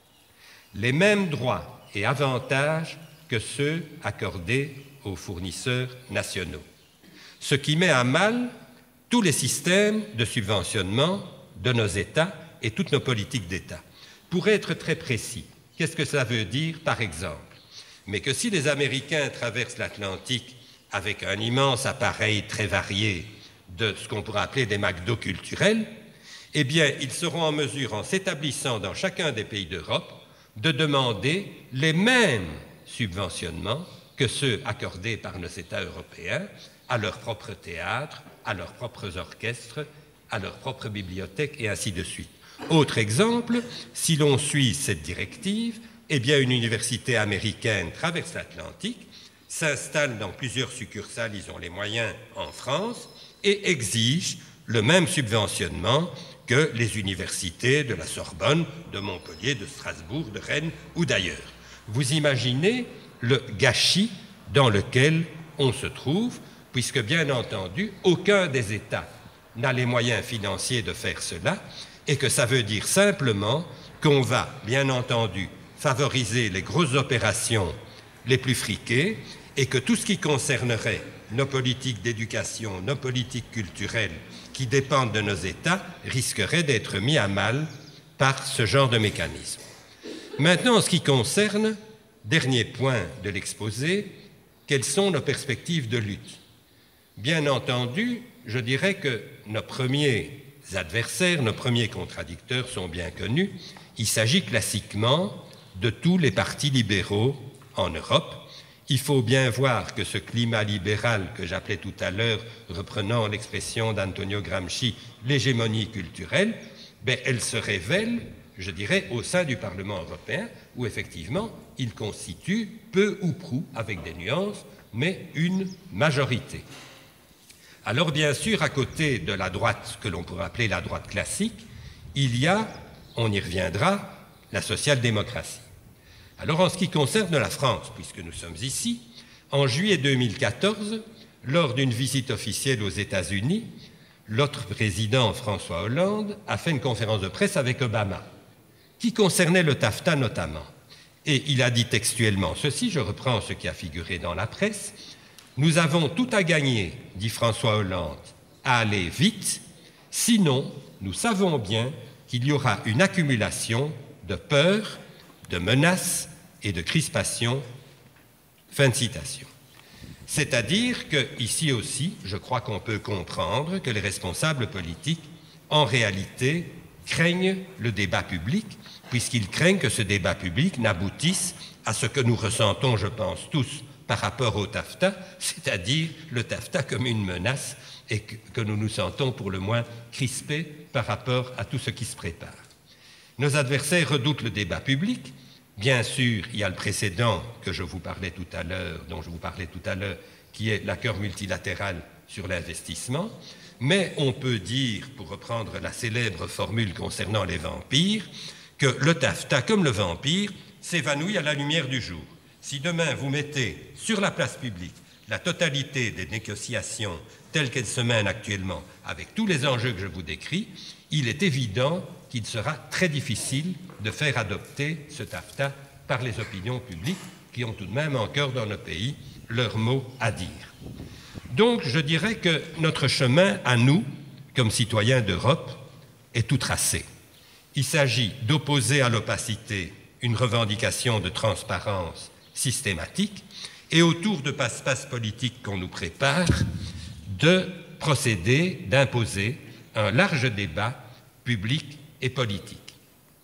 les mêmes droits et avantages que ceux accordés aux fournisseurs nationaux, ce qui met à mal tous les systèmes de subventionnement de nos États et toutes nos politiques d'État. Pour être très précis, qu'est-ce que ça veut dire, par exemple? Mais que si les Américains traversent l'Atlantique avec un immense appareil très varié de ce qu'on pourrait appeler des McDo culturels, eh bien, ils seront en mesure, en s'établissant dans chacun des pays d'Europe, de demander les mêmes subventionnements que ceux accordés par nos États européens à leurs propres théâtres, à leurs propres orchestres, à leurs propres bibliothèques, et ainsi de suite. Autre exemple, si l'on suit cette directive, eh bien, une université américaine traverse l'Atlantique, s'installe dans plusieurs succursales, ils ont les moyens en France, et exige le même subventionnement que les universités de la Sorbonne, de Montpellier, de Strasbourg, de Rennes ou d'ailleurs. Vous imaginez le gâchis dans lequel on se trouve, puisque bien entendu, aucun des États n'a les moyens financiers de faire cela, et que ça veut dire simplement qu'on va, bien entendu, favoriser les grosses opérations les plus friquées, et que tout ce qui concernerait nos politiques d'éducation, nos politiques culturelles, qui dépendent de nos États, risquerait d'être mis à mal par ce genre de mécanisme. Maintenant, en ce qui concerne, dernier point de l'exposé, quelles sont nos perspectives de lutte? Bien entendu, je dirais que nos premiers adversaires, nos premiers contradicteurs sont bien connus. Il s'agit classiquement de tous les partis libéraux en Europe. Il faut bien voir que ce climat libéral que j'appelais tout à l'heure, reprenant l'expression d'Antonio Gramsci, l'hégémonie culturelle, ben, elle se révèle, je dirais, au sein du Parlement européen, où effectivement, il constitue peu ou prou, avec des nuances, mais une majorité. Alors bien sûr, à côté de la droite que l'on pourrait appeler la droite classique, il y a, on y reviendra, la social-démocratie. Alors en ce qui concerne la France, puisque nous sommes ici, en juillet deux mille quatorze, lors d'une visite officielle aux États-Unis, l'autre président, François Hollande, a fait une conférence de presse avec Obama, qui concernait le TAFTA notamment. Et il a dit textuellement ceci, je reprends ce qui a figuré dans la presse, « Nous avons tout à gagner, dit François Hollande, à aller vite, sinon nous savons bien qu'il y aura une accumulation de peur, de menaces et de crispations. » Fin de citation. C'est-à-dire qu'ici aussi, je crois qu'on peut comprendre que les responsables politiques, en réalité, craignent le débat public, puisqu'ils craignent que ce débat public n'aboutisse à ce que nous ressentons, je pense, tous par rapport au TAFTA, c'est-à-dire le TAFTA comme une menace et que nous nous sentons pour le moins crispés par rapport à tout ce qui se prépare. Nos adversaires redoutent le débat public. Bien sûr, il y a le précédent que je vous parlais tout à l'heure, dont je vous parlais tout à l'heure, qui est l'accord multilatéral sur l'investissement, mais on peut dire, pour reprendre la célèbre formule concernant les vampires, que le TAFTA, comme le vampire, s'évanouit à la lumière du jour. Si demain vous mettez sur la place publique la totalité des négociations telles qu'elles se mènent actuellement, avec tous les enjeux que je vous décris, il est évident qu'il sera très difficile de faire adopter ce TAFTA par les opinions publiques qui ont tout de même encore dans nos pays leur mot à dire. Donc je dirais que notre chemin à nous, comme citoyens d'Europe, est tout tracé. Il s'agit d'opposer à l'opacité une revendication de transparence systématique et autour de passe-passe politiques qu'on nous prépare, de procéder, d'imposer un large débat public et politique.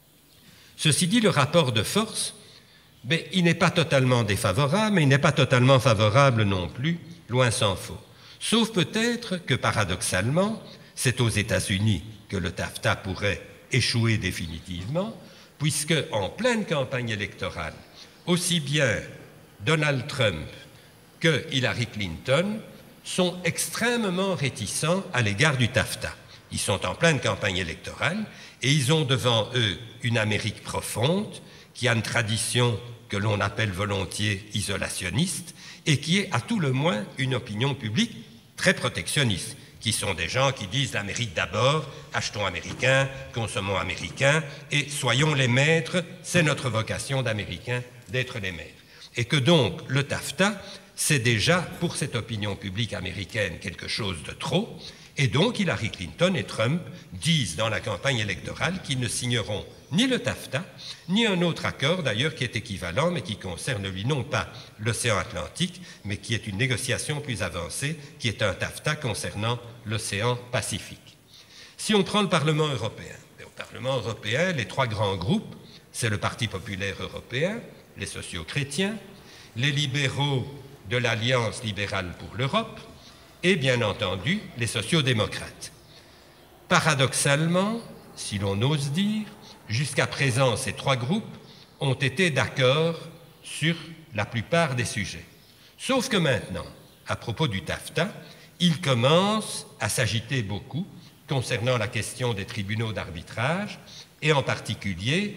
Ceci dit, le rapport de force, ben, il n'est pas totalement défavorable, mais il n'est pas totalement favorable non plus, loin s'en faut. Sauf peut-être que, paradoxalement, c'est aux États-Unis que le TAFTA pourrait échouer définitivement, puisque en pleine campagne électorale, aussi bien Donald Trump que Hillary Clinton sont extrêmement réticents à l'égard du TAFTA. Ils sont en pleine campagne électorale et ils ont devant eux une Amérique profonde qui a une tradition que l'on appelle volontiers isolationniste et qui est à tout le moins une opinion publique très protectionniste, qui sont des gens qui disent l'Amérique d'abord, achetons américain, consommons américain et soyons les maîtres, c'est notre vocation d'Américains d'être les maîtres. Et que donc le TAFTA, c'est déjà pour cette opinion publique américaine quelque chose de trop, et donc Hillary Clinton et Trump disent dans la campagne électorale qu'ils ne signeront ni le TAFTA, ni un autre accord d'ailleurs qui est équivalent, mais qui concerne lui non pas l'océan Atlantique, mais qui est une négociation plus avancée, qui est un TAFTA concernant l'océan Pacifique. Si on prend le Parlement européen, au Parlement européen, les trois grands groupes, c'est le Parti populaire européen, les socio-chrétiens, les libéraux de l'Alliance libérale pour l'Europe, et bien entendu les sociaux-démocrates. Paradoxalement, si l'on ose dire, jusqu'à présent, ces trois groupes ont été d'accord sur la plupart des sujets. Sauf que maintenant, à propos du TAFTA, il commence à s'agiter beaucoup concernant la question des tribunaux d'arbitrage et en particulier,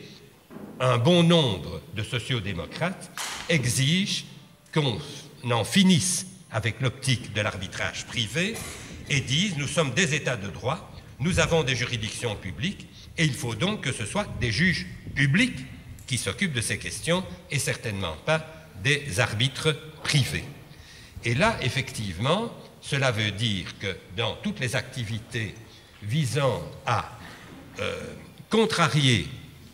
un bon nombre de sociaux-démocrates exigent qu'on en finisse avec l'optique de l'arbitrage privé et disent « nous sommes des États de droit, nous avons des juridictions publiques et il faut donc que ce soit des juges publics qui s'occupent de ces questions et certainement pas des arbitres privés. » Et là, effectivement, cela veut dire que dans toutes les activités visant à euh, contrarier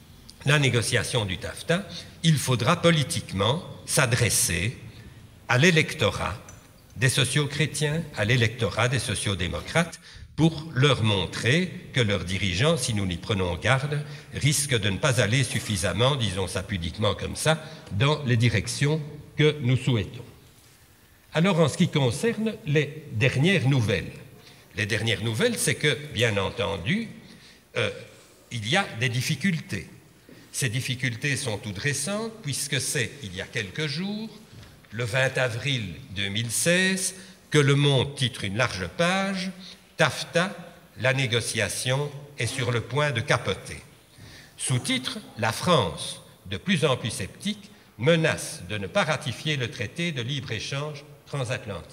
la négociation du TAFTA, il faudra politiquement s'adresser à l'électorat des socio-chrétiens, à l'électorat des sociaux-démocrates, pour leur montrer que leurs dirigeants, si nous n'y prenons garde, risquent de ne pas aller suffisamment, disons ça pudiquement comme ça, dans les directions que nous souhaitons. Alors, en ce qui concerne les dernières nouvelles, les dernières nouvelles, c'est que, bien entendu, euh, il y a des difficultés. Ces difficultés sont toutes récentes, puisque c'est, il y a quelques jours, le vingt avril deux mille seize, que Le Monde titre une large page « TAFTA, la négociation est sur le point de capoter ». Sous-titre « La France, de plus en plus sceptique, menace de ne pas ratifier le traité de libre-échange transatlantique ».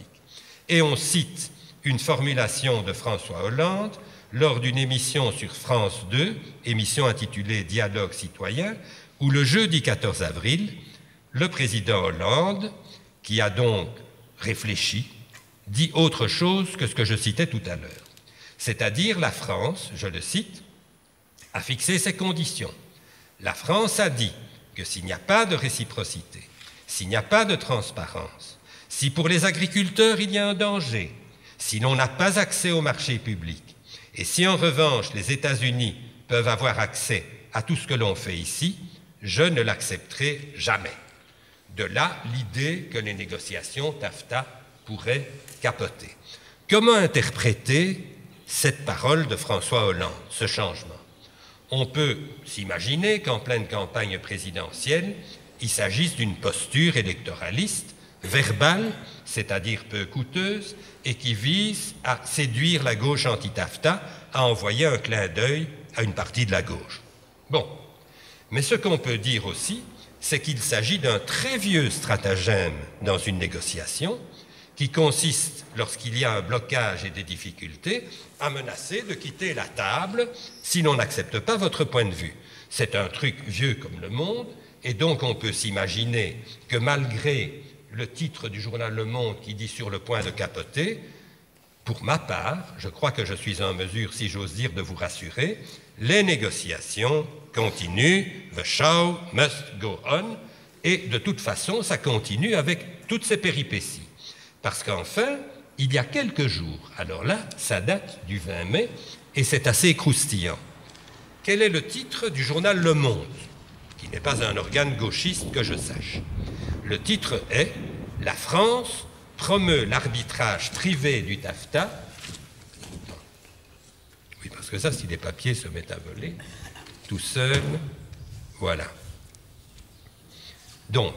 Et on cite une formulation de François Hollande lors d'une émission sur France deux, émission intitulée « Dialogue citoyen », où le jeudi quatorze avril, le président Hollande, qui a donc réfléchi, dit autre chose que ce que je citais tout à l'heure. C'est-à-dire la France, je le cite, a fixé ses conditions. La France a dit que s'il n'y a pas de réciprocité, s'il n'y a pas de transparence, si pour les agriculteurs il y a un danger, si l'on n'a pas accès au marché public, et si en revanche les États-Unis peuvent avoir accès à tout ce que l'on fait ici, je ne l'accepterai jamais. De là l'idée que les négociations TAFTA pourraient capoter. Comment interpréter cette parole de François Hollande, ce changement? On peut s'imaginer qu'en pleine campagne présidentielle, il s'agisse d'une posture électoraliste, verbale, c'est-à-dire peu coûteuse, et qui vise à séduire la gauche anti-TAFTA, à envoyer un clin d'œil à une partie de la gauche. Bon, mais ce qu'on peut dire aussi, c'est qu'il s'agit d'un très vieux stratagème dans une négociation qui consiste, lorsqu'il y a un blocage et des difficultés, à menacer de quitter la table si l'on n'accepte pas votre point de vue. C'est un truc vieux comme le monde, et donc on peut s'imaginer que malgré le titre du journal Le Monde qui dit « sur le point de capoter », pour ma part, je crois que je suis en mesure, si j'ose dire, de vous rassurer, les négociations continuent, the show must go on, et de toute façon, ça continue avec toutes ces péripéties. Parce qu'enfin, il y a quelques jours, alors là, ça date du vingt mai, et c'est assez croustillant. Quel est le titre du journal Le Monde, qui n'est pas un organe gauchiste que je sache? Le titre est « La France promeut l'arbitrage privé du TAFTA ». Oui, parce que ça, si les papiers se mettent à voler, tout seul, voilà. Donc,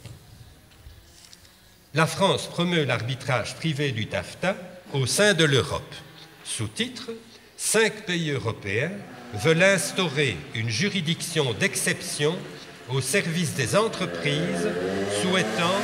la France promeut l'arbitrage privé du TAFTA au sein de l'Europe. Sous-titre, cinq pays européens veulent instaurer une juridiction d'exception au service des entreprises souhaitant,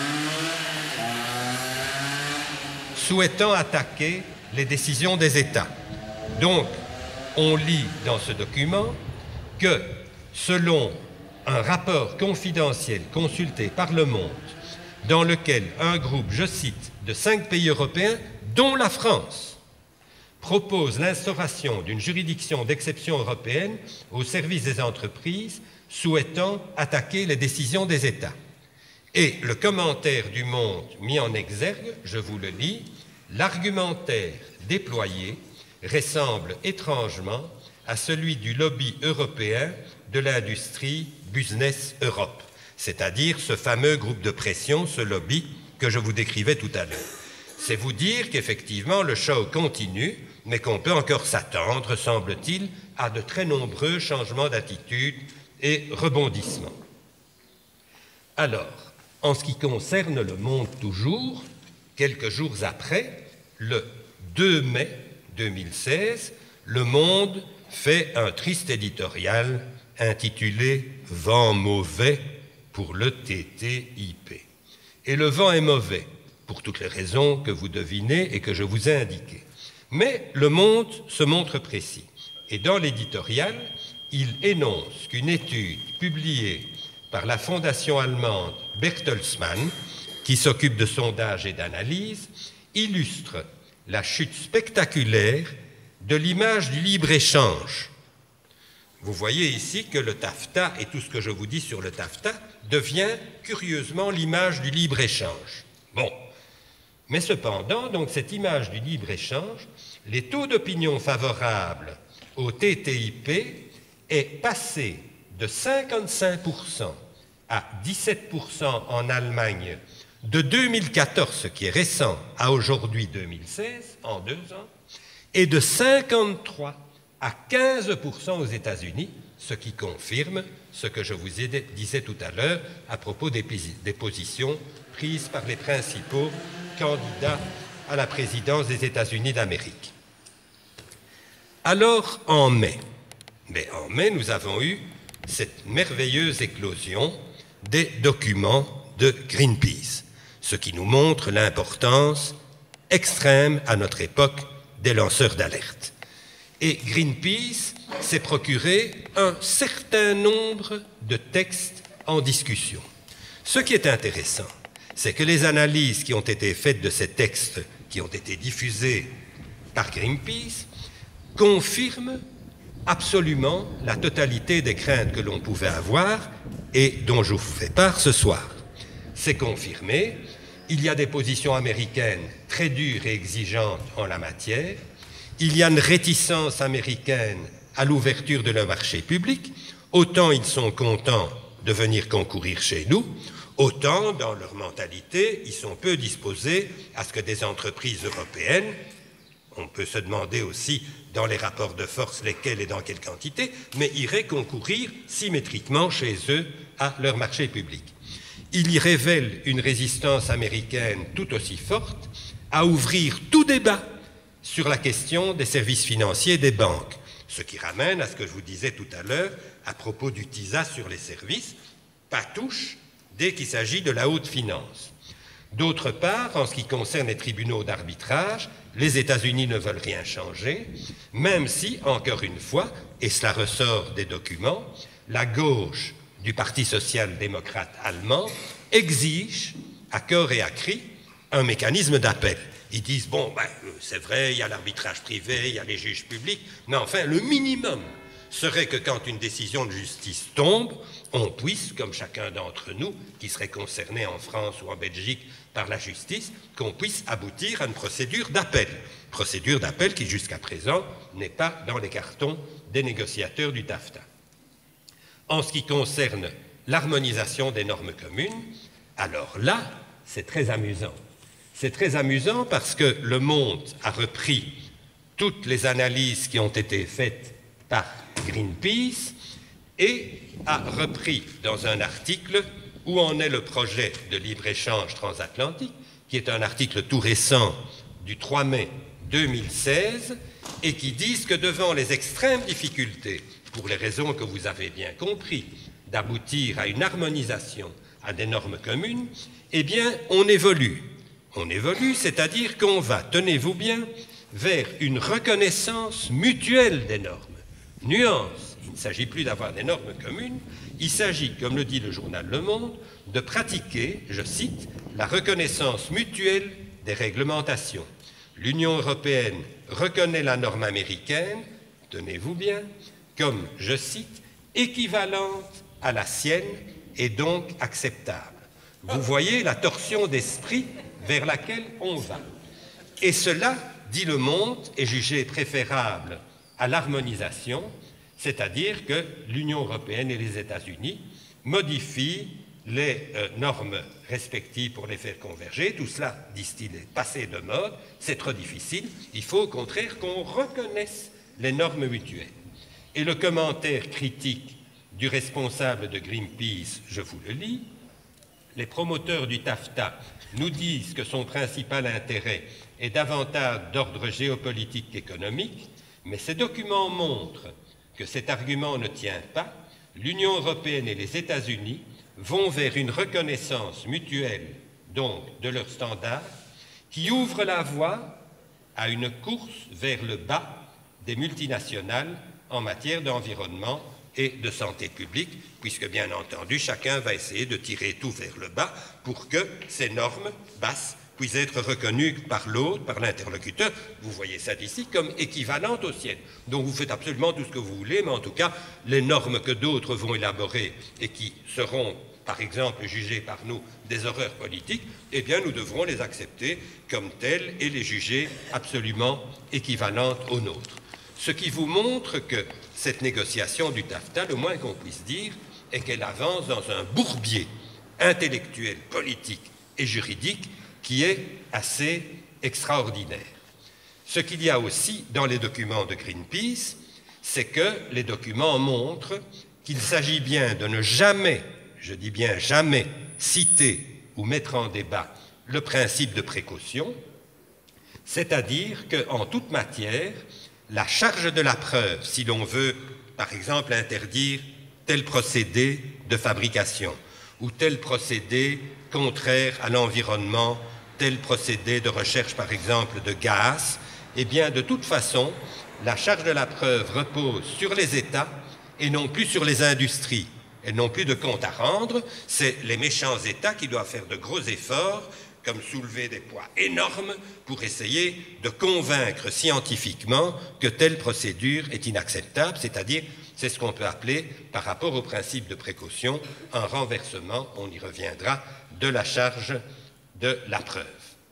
souhaitant attaquer les décisions des États. Donc, on lit dans ce document que, selon un rapport confidentiel consulté par Le Monde, dans lequel un groupe, je cite, de cinq pays européens, dont la France, propose l'instauration d'une juridiction d'exception européenne au service des entreprises souhaitant attaquer les décisions des États. Et le commentaire du Monde mis en exergue, je vous le lis, l'argumentaire déployé ressemble étrangement à celui du lobby européen de l'industrie Business Europe, c'est-à-dire ce fameux groupe de pression, ce lobby que je vous décrivais tout à l'heure. C'est vous dire qu'effectivement le show continue, mais qu'on peut encore s'attendre, semble-t-il, à de très nombreux changements d'attitude et rebondissements. Alors, en ce qui concerne Le Monde toujours, quelques jours après, le deux mai deux mille seize, Le Monde fait un triste éditorial intitulé « Vent mauvais pour le T T I P ». Et le vent est mauvais, pour toutes les raisons que vous devinez et que je vous ai indiquées. Mais Le Monde se montre précis. Et dans l'éditorial, il énonce qu'une étude publiée par la fondation allemande Bertelsmann, qui s'occupe de sondage et d'analyse, illustre la chute spectaculaire de l'image du libre-échange. Vous voyez ici que le taffetas, et tout ce que je vous dis sur le taffetas, devient curieusement l'image du libre-échange. Bon, mais cependant, donc cette image du libre-échange, les taux d'opinion favorables au T T I P est passé de cinquante-cinq pour cent à dix-sept pour cent en Allemagne de deux mille quatorze, ce qui est récent, à aujourd'hui deux mille seize, en deux ans, et de cinquante-trois à quinze pour cent aux États-Unis, ce qui confirme ce que je vous disais tout à l'heure à propos des, des positions prises par les principaux candidats à la présidence des États-Unis d'Amérique. Alors, en mai, mais en mai, nous avons eu cette merveilleuse éclosion des documents de Greenpeace, ce qui nous montre l'importance extrême à notre époque des lanceurs d'alerte. Et Greenpeace s'est procuré un certain nombre de textes en discussion. Ce qui est intéressant, c'est que les analyses qui ont été faites de ces textes qui ont été diffusés par Greenpeace confirment absolument la totalité des craintes que l'on pouvait avoir et dont je vous fais part ce soir. C'est confirmé, il y a des positions américaines très dures et exigeantes en la matière, il y a une réticence américaine à l'ouverture de leur marché public, autant ils sont contents de venir concourir chez nous, autant dans leur mentalité, ils sont peu disposés à ce que des entreprises européennes, on peut se demander aussi dans les rapports de force lesquels et dans quelle quantité, mais iraient concourir symétriquement chez eux à leur marché public. Il y révèle une résistance américaine tout aussi forte à ouvrir tout débat sur la question des services financiers des banques, ce qui ramène à ce que je vous disais tout à l'heure à propos du TISA sur les services, pas touche dès qu'il s'agit de la haute finance. D'autre part, en ce qui concerne les tribunaux d'arbitrage, les États-Unis ne veulent rien changer, même si, encore une fois, et cela ressort des documents, la gauche du Parti social-démocrate allemand exige, à corps et à cri, un mécanisme d'appel. Ils disent, bon, ben, c'est vrai, il y a l'arbitrage privé, il y a les juges publics, mais enfin, le minimum serait que quand une décision de justice tombe, on puisse, comme chacun d'entre nous, qui serait concerné en France ou en Belgique par la justice, qu'on puisse aboutir à une procédure d'appel. Procédure d'appel qui, jusqu'à présent, n'est pas dans les cartons des négociateurs du TAFTA. En ce qui concerne l'harmonisation des normes communes, alors là, c'est très amusant. C'est très amusant parce que Le Monde a repris toutes les analyses qui ont été faites par Greenpeace et a repris dans un article où en est le projet de libre-échange transatlantique, qui est un article tout récent du trois mai deux mille seize et qui disent que devant les extrêmes difficultés, pour les raisons que vous avez bien compris, d'aboutir à une harmonisation, à des normes communes, eh bien, on évolue. On évolue, c'est-à-dire qu'on va, tenez-vous bien, vers une reconnaissance mutuelle des normes. Nuance, il ne s'agit plus d'avoir des normes communes, il s'agit, comme le dit le journal Le Monde, de pratiquer, je cite, la reconnaissance mutuelle des réglementations. L'Union européenne reconnaît la norme américaine, tenez-vous bien, comme, je cite, équivalente à la sienne et donc acceptable. Vous voyez la torsion d'esprit vers laquelle on va. Et cela, dit Le Monde, est jugé préférable à l'harmonisation, c'est-à-dire que l'Union européenne et les États-Unis modifient les euh, normes respectives pour les faire converger. Tout cela, disent-ils, est passé de mode, c'est trop difficile. Il faut au contraire qu'on reconnaisse les normes mutuelles. Et le commentaire critique du responsable de Greenpeace, je vous le lis, les promoteurs du TAFTA nous disent que son principal intérêt est davantage d'ordre géopolitique qu'économique, mais ces documents montrent que cet argument ne tient pas. L'Union européenne et les États-Unis vont vers une reconnaissance mutuelle, donc de leurs standards, qui ouvre la voie à une course vers le bas des multinationales en matière d'environnement et de santé publique, puisque bien entendu, chacun va essayer de tirer tout vers le bas pour que ces normes basses puissent être reconnues par l'autre, par l'interlocuteur. Vous voyez ça d'ici comme équivalentes aux siennes. Donc vous faites absolument tout ce que vous voulez, mais en tout cas, les normes que d'autres vont élaborer et qui seront, par exemple, jugées par nous des horreurs politiques, eh bien, nous devrons les accepter comme telles et les juger absolument équivalentes aux nôtres. Ce qui vous montre que cette négociation du TAFTA, le moins qu'on puisse dire, est qu'elle avance dans un bourbier intellectuel, politique et juridique qui est assez extraordinaire. Ce qu'il y a aussi dans les documents de Greenpeace, c'est que les documents montrent qu'il s'agit bien de ne jamais, je dis bien jamais, citer ou mettre en débat le principe de précaution, c'est-à-dire qu'en toute matière, la charge de la preuve, si l'on veut, par exemple, interdire tel procédé de fabrication ou tel procédé contraire à l'environnement, tel procédé de recherche, par exemple, de gaz, eh bien, de toute façon, la charge de la preuve repose sur les États et non plus sur les industries. Elles n'ont plus de compte à rendre, c'est les méchants États qui doivent faire de gros efforts, comme soulever des poids énormes pour essayer de convaincre scientifiquement que telle procédure est inacceptable, c'est-à-dire, c'est ce qu'on peut appeler, par rapport au principe de précaution, un renversement, on y reviendra, de la charge de la preuve.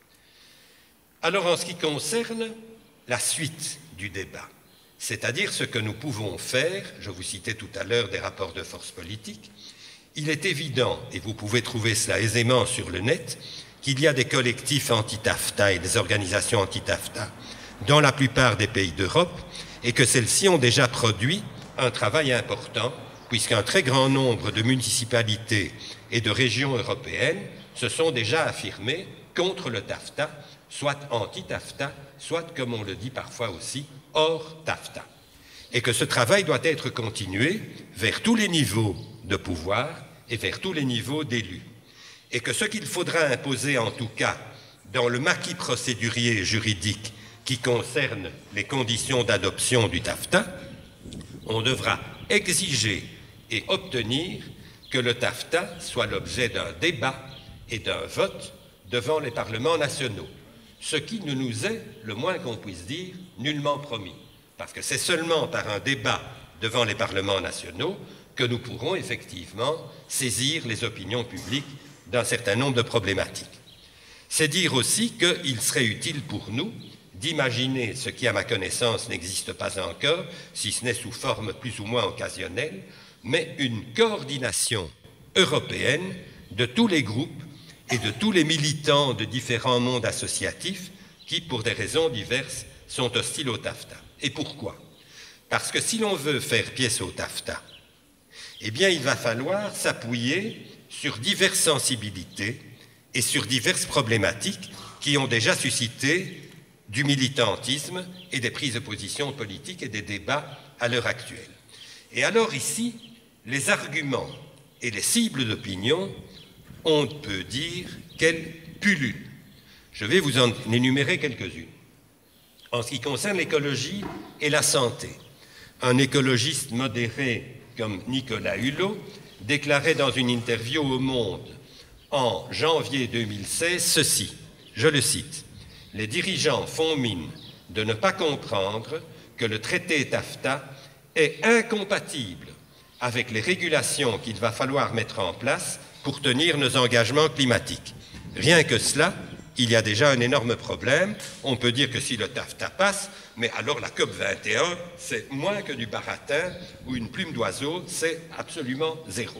Alors, en ce qui concerne la suite du débat, c'est-à-dire ce que nous pouvons faire, je vous citais tout à l'heure des rapports de force politique, il est évident, et vous pouvez trouver cela aisément sur le net, qu'il y a des collectifs anti-TAFTA et des organisations anti-TAFTA dans la plupart des pays d'Europe et que celles-ci ont déjà produit un travail important puisqu'un très grand nombre de municipalités et de régions européennes se sont déjà affirmées contre le TAFTA, soit anti-TAFTA, soit, comme on le dit parfois aussi, hors TAFTA. Et que ce travail doit être continué vers tous les niveaux de pouvoir et vers tous les niveaux d'élus. Et que ce qu'il faudra imposer, en tout cas, dans le maquis procédurier et juridique qui concerne les conditions d'adoption du TAFTA, on devra exiger et obtenir que le TAFTA soit l'objet d'un débat et d'un vote devant les parlements nationaux, ce qui ne nous est, le moins qu'on puisse dire, nullement promis. Parce que c'est seulement par un débat devant les parlements nationaux que nous pourrons effectivement saisir les opinions publiques d'un certain nombre de problématiques. C'est dire aussi qu'il serait utile pour nous d'imaginer ce qui, à ma connaissance, n'existe pas encore, si ce n'est sous forme plus ou moins occasionnelle, mais une coordination européenne de tous les groupes et de tous les militants de différents mondes associatifs qui, pour des raisons diverses, sont hostiles au TAFTA. Et pourquoi? Parce que si l'on veut faire pièce au TAFTA, eh bien, il va falloir s'appuyer sur diverses sensibilités et sur diverses problématiques qui ont déjà suscité du militantisme et des prises de position politiques et des débats à l'heure actuelle. Et alors ici, les arguments et les cibles d'opinion, on peut dire qu'elles pullulent. Je vais vous en énumérer quelques-unes. En ce qui concerne l'écologie et la santé, un écologiste modéré comme Nicolas Hulot déclarait dans une interview au Monde en janvier deux mille seize ceci, je le cite, « Les dirigeants font mine de ne pas comprendre que le traité TAFTA est incompatible avec les régulations qu'il va falloir mettre en place pour tenir nos engagements climatiques. Rien que cela, il y a déjà un énorme problème. On peut dire que si le TAFTA passe, mais alors la COP vingt et un, c'est moins que du baratin ou une plume d'oiseau, c'est absolument zéro.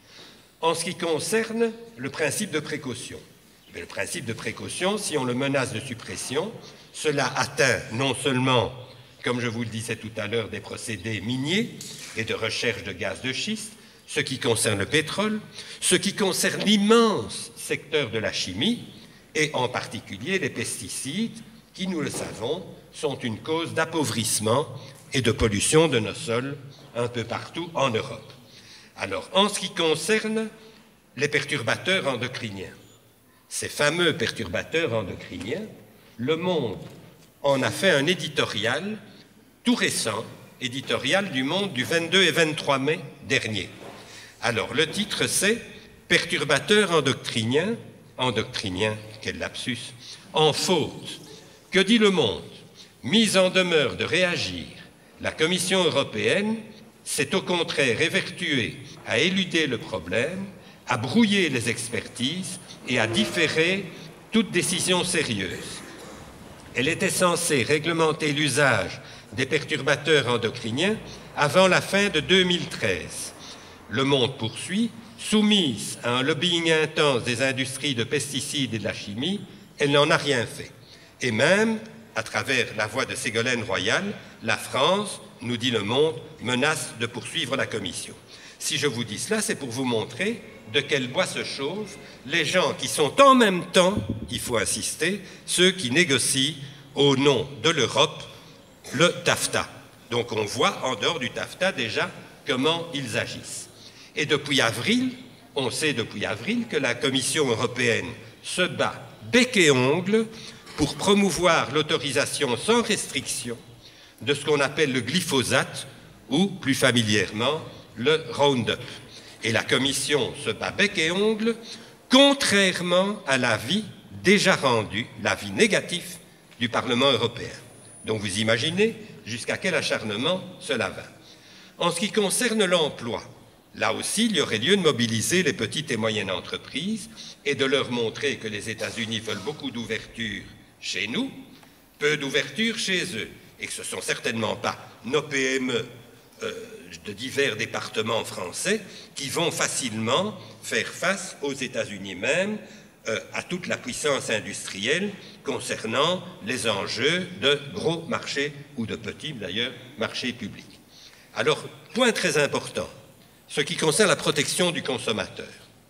En ce qui concerne le principe de précaution, mais le principe de précaution, si on le menace de suppression, cela atteint non seulement, comme je vous le disais tout à l'heure, des procédés miniers et de recherche de gaz de schiste, ce qui concerne le pétrole, ce qui concerne l'immense secteur de la chimie, et en particulier les pesticides, qui, nous le savons, sont une cause d'appauvrissement et de pollution de nos sols un peu partout en Europe. Alors, en ce qui concerne les perturbateurs endocriniens, ces fameux perturbateurs endocriniens, Le Monde en a fait un éditorial tout récent, éditorial du Monde du vingt-deux et vingt-trois mai dernier. Alors, le titre, c'est « Perturbateurs endocriniens », endocriniens, quel lapsus, en faute. Que dit Le Monde? Mise en demeure de réagir, la Commission européenne s'est au contraire évertuée à éluder le problème, à brouiller les expertises et à différer toute décision sérieuse. Elle était censée réglementer l'usage des perturbateurs endocriniens avant la fin de deux mille treize. Le Monde poursuit, soumise à un lobbying intense des industries de pesticides et de la chimie, elle n'en a rien fait. Et même, à travers la voix de Ségolène Royal, la France, nous dit Le Monde, menace de poursuivre la Commission. Si je vous dis cela, c'est pour vous montrer de quel bois se chauffent les gens qui sont en même temps, il faut insister, ceux qui négocient au nom de l'Europe le TAFTA. Donc on voit en dehors du TAFTA déjà comment ils agissent. Et depuis avril, on sait depuis avril que la Commission européenne se bat bec et ongle pour promouvoir l'autorisation sans restriction de ce qu'on appelle le glyphosate ou, plus familièrement, le Roundup. Et la Commission se bat bec et ongle contrairement à l'avis déjà rendu, l'avis négatif du Parlement européen. Donc vous imaginez jusqu'à quel acharnement cela va. En ce qui concerne l'emploi, là aussi, il y aurait lieu de mobiliser les petites et moyennes entreprises et de leur montrer que les États-Unis veulent beaucoup d'ouverture chez nous, peu d'ouverture chez eux, et que ce ne sont certainement pas nos P M E euh, de divers départements français qui vont facilement faire face aux États-Unis même euh, à toute la puissance industrielle concernant les enjeux de gros marchés ou de petits, d'ailleurs, marchés publics. Alors, point très important, ce qui concerne la protection du consommateur.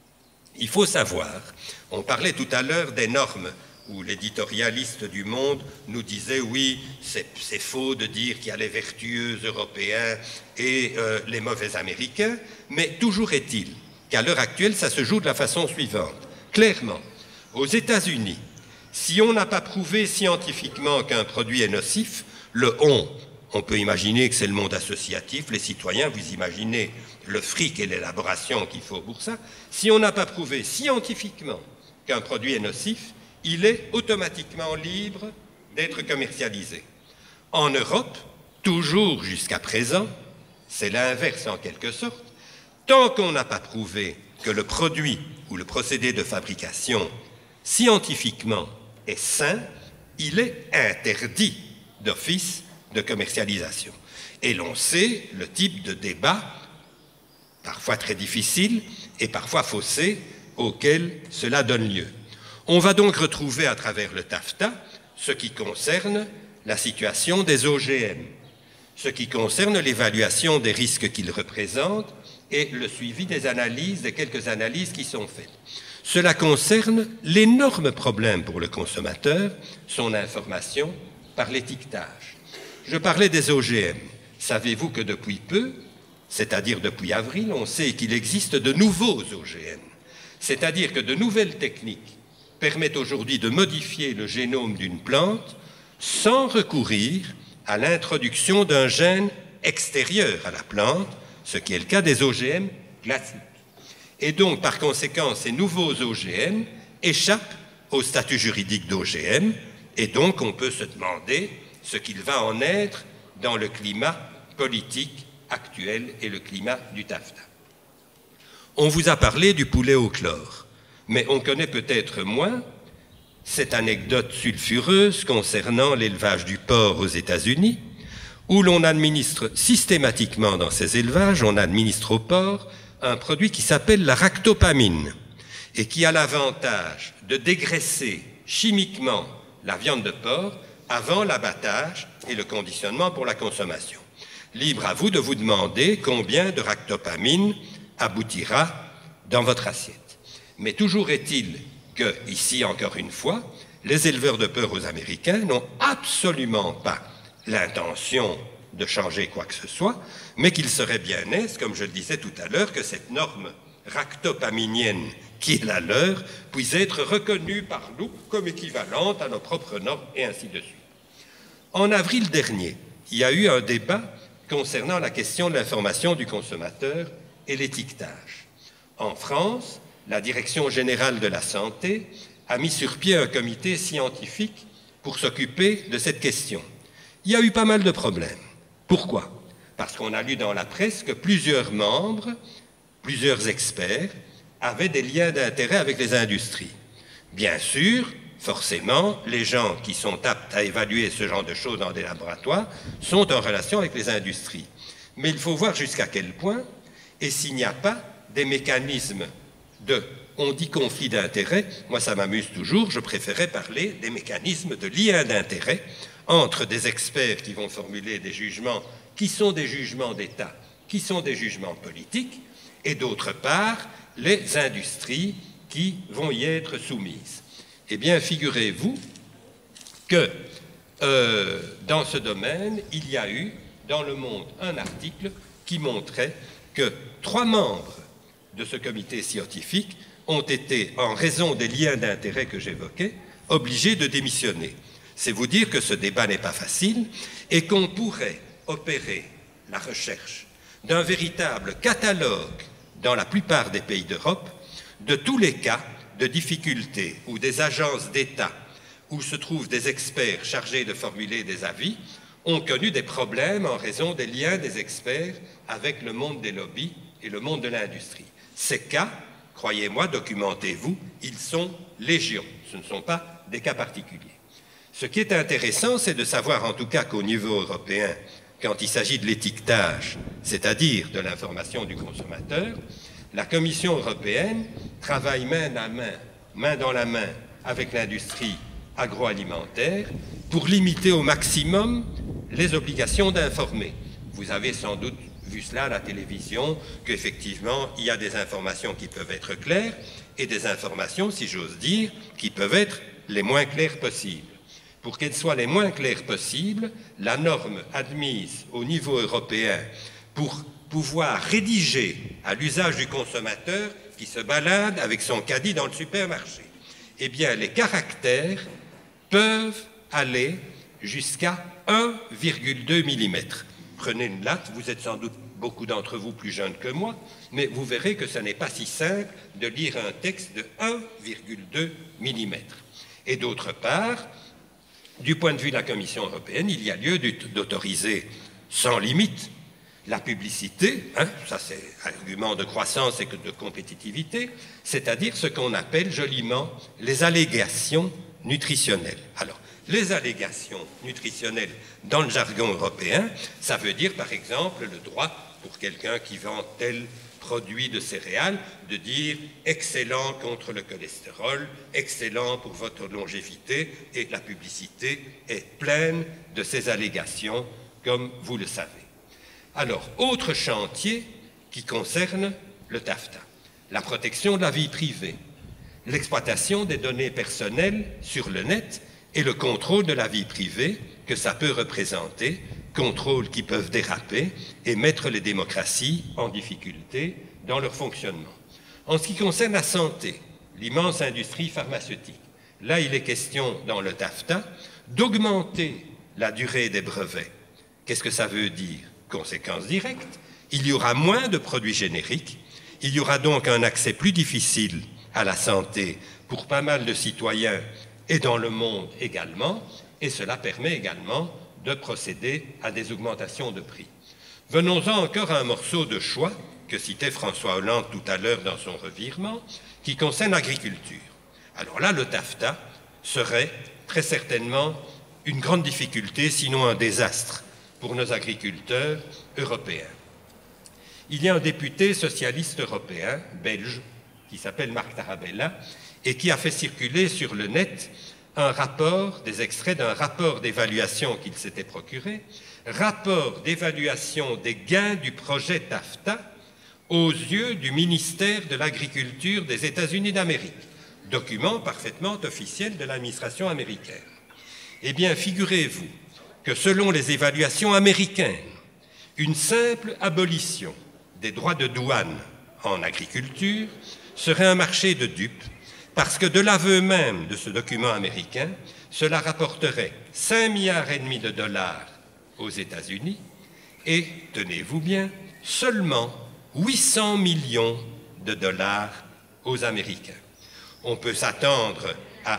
Il faut savoir, on parlait tout à l'heure des normes où l'éditorialiste du Monde nous disait oui, c'est faux de dire qu'il y a les vertueux européens et euh, les mauvais américains, mais toujours est-il qu'à l'heure actuelle, ça se joue de la façon suivante. Clairement, aux États-Unis, si on n'a pas prouvé scientifiquement qu'un produit est nocif, le on, on peut imaginer que c'est le monde associatif, les citoyens, vous imaginez le fric et l'élaboration qu'il faut pour ça. Si on n'a pas prouvé scientifiquement qu'un produit est nocif, il est automatiquement libre d'être commercialisé. En Europe, toujours jusqu'à présent, c'est l'inverse en quelque sorte, tant qu'on n'a pas prouvé que le produit ou le procédé de fabrication scientifiquement est sain, il est interdit d'office de commercialisation. Et l'on sait le type de débat, parfois très difficile et parfois faussé, auquel cela donne lieu. On va donc retrouver à travers le TAFTA ce qui concerne la situation des O G M, ce qui concerne l'évaluation des risques qu'ils représentent et le suivi des analyses, des quelques analyses qui sont faites. Cela concerne l'énorme problème pour le consommateur, son information par l'étiquetage. Je parlais des O G M. Savez-vous que depuis peu, c'est-à-dire depuis avril, on sait qu'il existe de nouveaux O G M, c'est-à-dire que de nouvelles techniques permettent aujourd'hui de modifier le génome d'une plante sans recourir à l'introduction d'un gène extérieur à la plante, ce qui est le cas des O G M classiques. Et donc, par conséquent, ces nouveaux O G M échappent au statut juridique d'O G M, et donc on peut se demander ce qu'il va en être dans le climat politique actuel et le climat du taffetas. On vous a parlé du poulet au chlore, mais on connaît peut-être moins cette anecdote sulfureuse concernant l'élevage du porc aux États-Unis, où l'on administre systématiquement dans ces élevages, on administre au porc un produit qui s'appelle la ractopamine et qui a l'avantage de dégraisser chimiquement la viande de porc avant l'abattage et le conditionnement pour la consommation. Libre à vous de vous demander combien de ractopamine aboutira dans votre assiette. Mais toujours est-il que, ici encore une fois, les éleveurs de porc aux Américains n'ont absolument pas l'intention de changer quoi que ce soit, mais qu'il serait bien aise, comme je le disais tout à l'heure, que cette norme ractopaminienne qui est la leur puisse être reconnue par nous comme équivalente à nos propres normes et ainsi de suite. En avril dernier, il y a eu un débat concernant la question de l'information du consommateur et l'étiquetage. En France, la Direction générale de la santé a mis sur pied un comité scientifique pour s'occuper de cette question. Il y a eu pas mal de problèmes. Pourquoi? Parce qu'on a lu dans la presse que plusieurs membres, plusieurs experts, avaient des liens d'intérêt avec les industries. Bien sûr, forcément, les gens qui sont aptes à évaluer ce genre de choses dans des laboratoires sont en relation avec les industries. Mais il faut voir jusqu'à quel point, et s'il n'y a pas des mécanismes de, on dit conflit d'intérêt, moi ça m'amuse toujours, je préférais parler des mécanismes de lien d'intérêt entre des experts qui vont formuler des jugements qui sont des jugements d'État, qui sont des jugements politiques, et d'autre part, les industries qui vont y être soumises. Eh bien, figurez-vous que euh, dans ce domaine, il y a eu dans Le Monde un article qui montrait que trois membres de ce comité scientifique ont été, en raison des liens d'intérêt que j'évoquais, obligés de démissionner. C'est vous dire que ce débat n'est pas facile et qu'on pourrait opérer la recherche d'un véritable catalogue dans la plupart des pays d'Europe de tous les cas de difficultés où des agences d'État où se trouvent des experts chargés de formuler des avis ont connu des problèmes en raison des liens des experts avec le monde des lobbies et le monde de l'industrie. Ces cas, croyez-moi, documentez-vous, ils sont légion, ce ne sont pas des cas particuliers. Ce qui est intéressant, c'est de savoir en tout cas qu'au niveau européen, quand il s'agit de l'étiquetage, c'est-à-dire de l'information du consommateur, la Commission européenne travaille main à main, main dans la main avec l'industrie agroalimentaire pour limiter au maximum les obligations d'informer. Vous avez sans doute vu cela à la télévision, qu'effectivement, il y a des informations qui peuvent être claires et des informations, si j'ose dire, qui peuvent être les moins claires possibles. Pour qu'elles soient les moins claires possibles, la norme admise au niveau européen pour pouvoir rédiger à l'usage du consommateur qui se balade avec son caddie dans le supermarché, eh bien, les caractères peuvent aller jusqu'à un virgule deux millimètres. Prenez une latte, vous êtes sans doute beaucoup d'entre vous plus jeunes que moi, mais vous verrez que ce n'est pas si simple de lire un texte de un virgule deux millimètres. Et d'autre part, du point de vue de la Commission européenne, il y a lieu d'autoriser sans limite la publicité, hein, ça c'est un argument de croissance et de compétitivité, c'est-à-dire ce qu'on appelle joliment les allégations nutritionnelles. Alors, les allégations nutritionnelles dans le jargon européen, ça veut dire par exemple le droit pour quelqu'un qui vend tel produit de céréales de dire excellent contre le cholestérol, excellent pour votre longévité, et la publicité est pleine de ces allégations, comme vous le savez. Alors, autre chantier qui concerne le taffetas, la protection de la vie privée, l'exploitation des données personnelles sur le net et le contrôle de la vie privée que ça peut représenter, contrôles qui peuvent déraper et mettre les démocraties en difficulté dans leur fonctionnement. En ce qui concerne la santé, l'immense industrie pharmaceutique, là il est question dans le TAFTA d'augmenter la durée des brevets. Qu'est-ce que ça veut dire? Conséquence directe, il y aura moins de produits génériques, il y aura donc un accès plus difficile à la santé pour pas mal de citoyens et dans le monde également, et cela permet également de procéder à des augmentations de prix. Venons-en encore à un morceau de choix que citait François Hollande tout à l'heure dans son revirement, qui concerne l'agriculture. Alors là, le TAFTA serait très certainement une grande difficulté, sinon un désastre, pour nos agriculteurs européens. Il y a un député socialiste européen, belge, qui s'appelle Marc Tarabella, et qui a fait circuler sur le net un rapport, des extraits d'un rapport d'évaluation qu'il s'était procuré, rapport d'évaluation des gains du projet TAFTA aux yeux du ministère de l'Agriculture des États-Unis d'Amérique, document parfaitement officiel de l'administration américaine. Eh bien, figurez-vous que selon les évaluations américaines, une simple abolition des droits de douane en agriculture serait un marché de dupes, parce que de l'aveu même de ce document américain, cela rapporterait cinq milliards et demi de dollars aux États-Unis et, tenez-vous bien, seulement huit cents millions de dollars aux Américains. On peut s'attendre à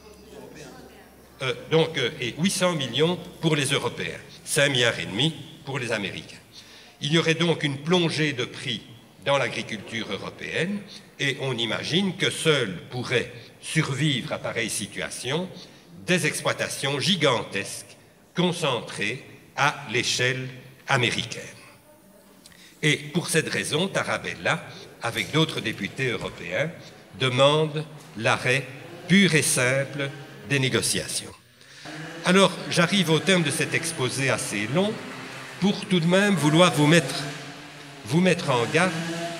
euh, donc euh, et huit cents millions pour les Européens, cinq milliards et demi pour les Américains. Il y aurait donc une plongée de prix dans l'agriculture européenne et on imagine que seules pourraient survivre à pareille situation des exploitations gigantesques concentrées à l'échelle américaine. Et pour cette raison, Tarabella, avec d'autres députés européens, demande l'arrêt pur et simple des négociations. Alors, j'arrive au terme de cet exposé assez long pour tout de même vouloir vous mettre, vous mettre en garde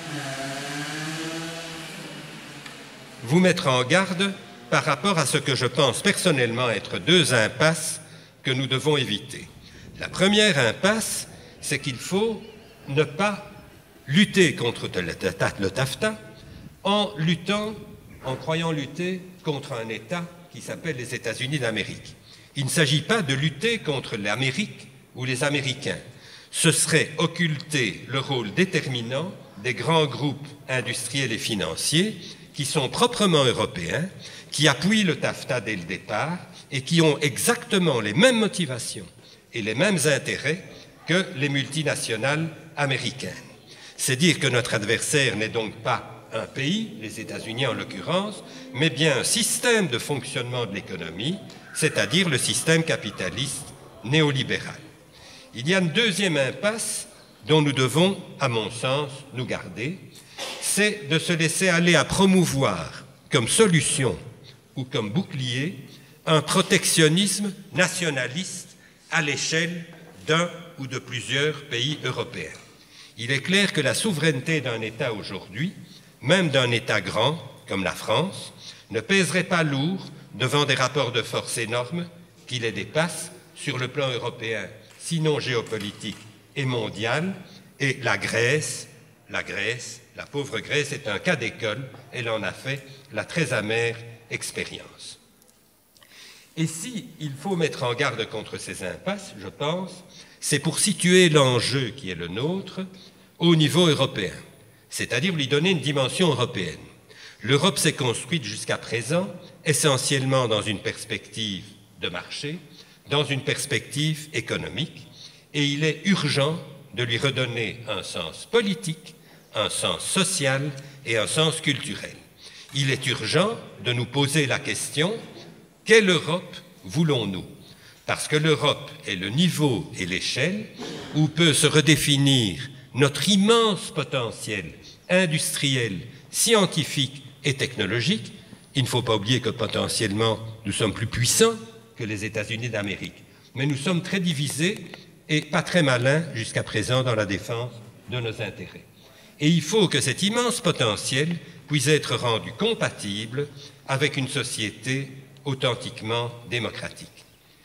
vous mettre en garde par rapport à ce que je pense personnellement être deux impasses que nous devons éviter. La première impasse, c'est qu'il faut ne pas lutter contre le TAFTA en luttant, en croyant lutter contre un État qui s'appelle les États-Unis d'Amérique. Il ne s'agit pas de lutter contre l'Amérique ou les Américains. Ce serait occulter le rôle déterminant des grands groupes industriels et financiers qui sont proprement européens, qui appuient le TAFTA dès le départ et qui ont exactement les mêmes motivations et les mêmes intérêts que les multinationales américaines. C'est dire que notre adversaire n'est donc pas un pays, les États-Unis en l'occurrence, mais bien un système de fonctionnement de l'économie, c'est-à-dire le système capitaliste néolibéral. Il y a une deuxième impasse dont nous devons, à mon sens, nous garder, c'est de se laisser aller à promouvoir comme solution ou comme bouclier un protectionnisme nationaliste à l'échelle d'un ou de plusieurs pays européens. Il est clair que la souveraineté d'un État aujourd'hui, même d'un État grand comme la France, ne pèserait pas lourd devant des rapports de force énormes qui les dépassent sur le plan européen, sinon géopolitique et mondial, et la Grèce, la Grèce, la pauvre Grèce est un cas d'école, elle en a fait la très amère expérience. Et si il faut mettre en garde contre ces impasses, je pense, c'est pour situer l'enjeu qui est le nôtre au niveau européen, c'est-à-dire lui donner une dimension européenne. L'Europe s'est construite jusqu'à présent essentiellement dans une perspective de marché, dans une perspective économique, et il est urgent de lui redonner un sens politique, un sens social et un sens culturel. Il est urgent de nous poser la question, quelle Europe voulons-nous? Parce que l'Europe est le niveau et l'échelle où peut se redéfinir notre immense potentiel industriel, scientifique et technologique. Il ne faut pas oublier que potentiellement, nous sommes plus puissants que les États-Unis d'Amérique. Mais nous sommes très divisés et pas très malins jusqu'à présent dans la défense de nos intérêts. Et il faut que cet immense potentiel puisse être rendu compatible avec une société authentiquement démocratique.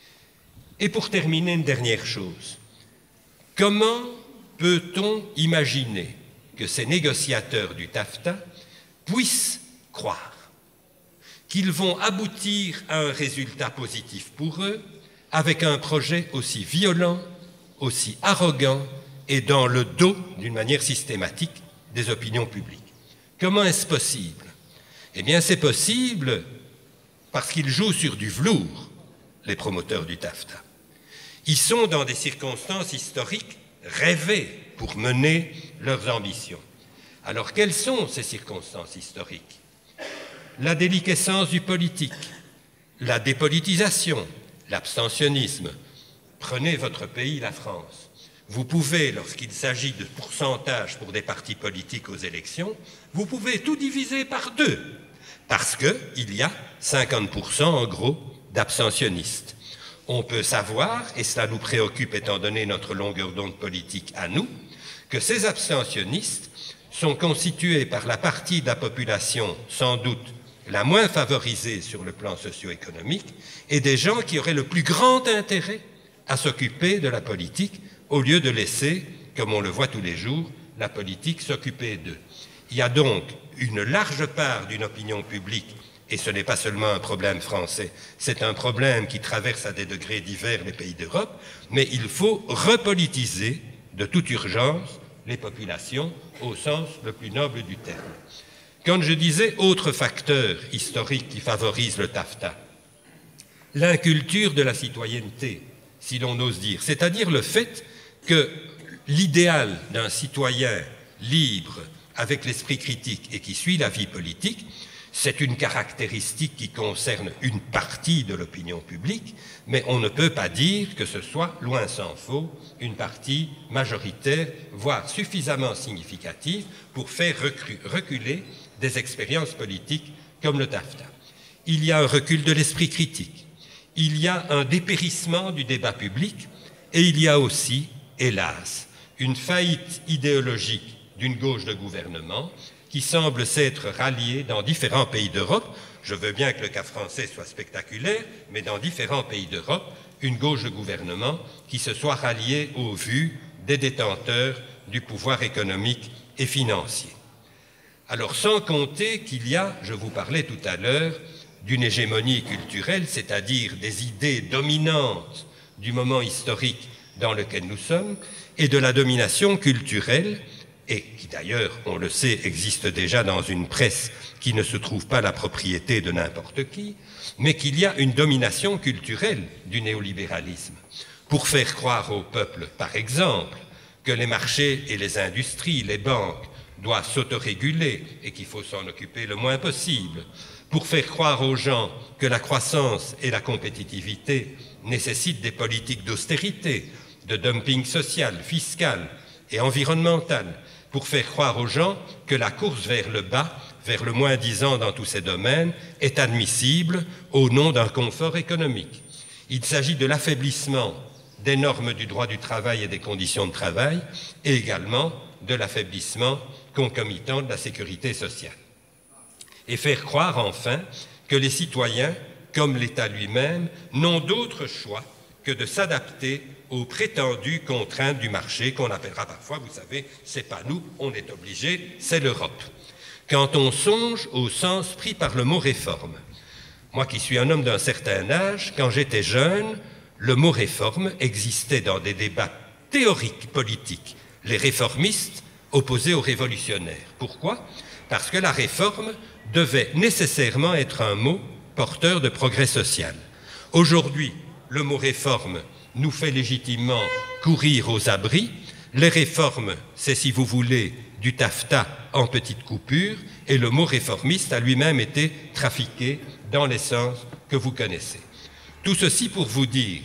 Et pour terminer, une dernière chose. Comment peut-on imaginer que ces négociateurs du TAFTA puissent croire qu'ils vont aboutir à un résultat positif pour eux avec un projet aussi violent, aussi arrogant et dans le dos, d'une manière systématique, des opinions publiques? Comment est-ce possible? Eh bien, c'est possible parce qu'ils jouent sur du velours, les promoteurs du TAFTA. Ils sont dans des circonstances historiques rêvées pour mener leurs ambitions. Alors, quelles sont ces circonstances historiques? La déliquescence du politique, la dépolitisation, l'abstentionnisme. Prenez votre pays, la France. Vous pouvez, lorsqu'il s'agit de pourcentage pour des partis politiques aux élections, vous pouvez tout diviser par deux, parce qu'il y a cinquante pour cent en gros d'abstentionnistes. On peut savoir, et cela nous préoccupe étant donné notre longueur d'onde politique à nous, que ces abstentionnistes sont constitués par la partie de la population sans doute la moins favorisée sur le plan socio-économique et des gens qui auraient le plus grand intérêt à s'occuper de la politique au lieu de laisser, comme on le voit tous les jours, la politique s'occuper d'eux. Il y a donc une large part d'une opinion publique, et ce n'est pas seulement un problème français, c'est un problème qui traverse à des degrés divers les pays d'Europe, mais il faut repolitiser de toute urgence les populations au sens le plus noble du terme. Quand je disais autre facteur historique qui favorise le TAFTA, l'inculture de la citoyenneté, si l'on ose dire, c'est-à-dire le fait que l'idéal d'un citoyen libre, avec l'esprit critique et qui suit la vie politique, c'est une caractéristique qui concerne une partie de l'opinion publique, mais on ne peut pas dire que ce soit, loin s'en faut, une partie majoritaire, voire suffisamment significative pour faire reculer des expériences politiques comme le TAFTA. Il y a un recul de l'esprit critique, il y a un dépérissement du débat public et il y a aussi, hélas, une faillite idéologique d'une gauche de gouvernement qui semble s'être ralliée dans différents pays d'Europe. Je veux bien que le cas français soit spectaculaire, mais dans différents pays d'Europe, une gauche de gouvernement qui se soit ralliée aux vues des détenteurs du pouvoir économique et financier. Alors, sans compter qu'il y a, je vous parlais tout à l'heure, d'une hégémonie culturelle, c'est-à-dire des idées dominantes du moment historique dans lequel nous sommes, et de la domination culturelle, et qui d'ailleurs, on le sait, existe déjà dans une presse qui ne se trouve pas la propriété de n'importe qui, mais qu'il y a une domination culturelle du néolibéralisme, pour faire croire au peuple, par exemple, que les marchés et les industries, les banques, doivent s'autoréguler et qu'il faut s'en occuper le moins possible, pour faire croire aux gens que la croissance et la compétitivité nécessitent des politiques d'austérité, de dumping social, fiscal et environnemental, pour faire croire aux gens que la course vers le bas, vers le moins-disant dans tous ces domaines, est admissible au nom d'un confort économique. Il s'agit de l'affaiblissement des normes du droit du travail et des conditions de travail, et également de l'affaiblissement concomitant de la sécurité sociale. Et faire croire enfin que les citoyens, comme l'État lui-même, n'ont d'autre choix que de s'adapter aux prétendues contraintes du marché qu'on appellera parfois, vous savez, c'est pas nous, on est obligé, c'est l'Europe. Quand on songe au sens pris par le mot réforme, moi qui suis un homme d'un certain âge, quand j'étais jeune, le mot réforme existait dans des débats théoriques politiques, les réformistes opposés aux révolutionnaires. Pourquoi? Parce que la réforme devait nécessairement être un mot porteur de progrès social. Aujourd'hui, le mot réforme nous fait légitimement courir aux abris. Les réformes, c'est, si vous voulez, du taffetas en petites coupures, et le mot réformiste a lui-même été trafiqué dans les sens que vous connaissez. Tout ceci pour vous dire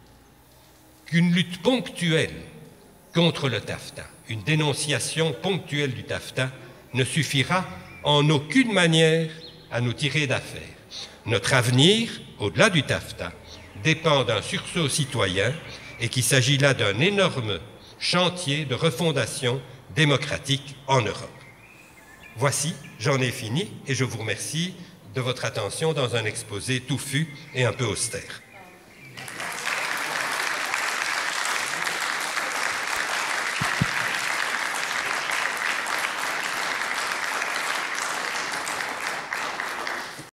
qu'une lutte ponctuelle contre le taffetas, une dénonciation ponctuelle du taffetas, ne suffira en aucune manière à nous tirer d'affaire. Notre avenir, au-delà du taffetas, dépend d'un sursaut citoyen et qu'il s'agit là d'un énorme chantier de refondation démocratique en Europe. Voici, j'en ai fini et je vous remercie de votre attention dans un exposé touffu et un peu austère.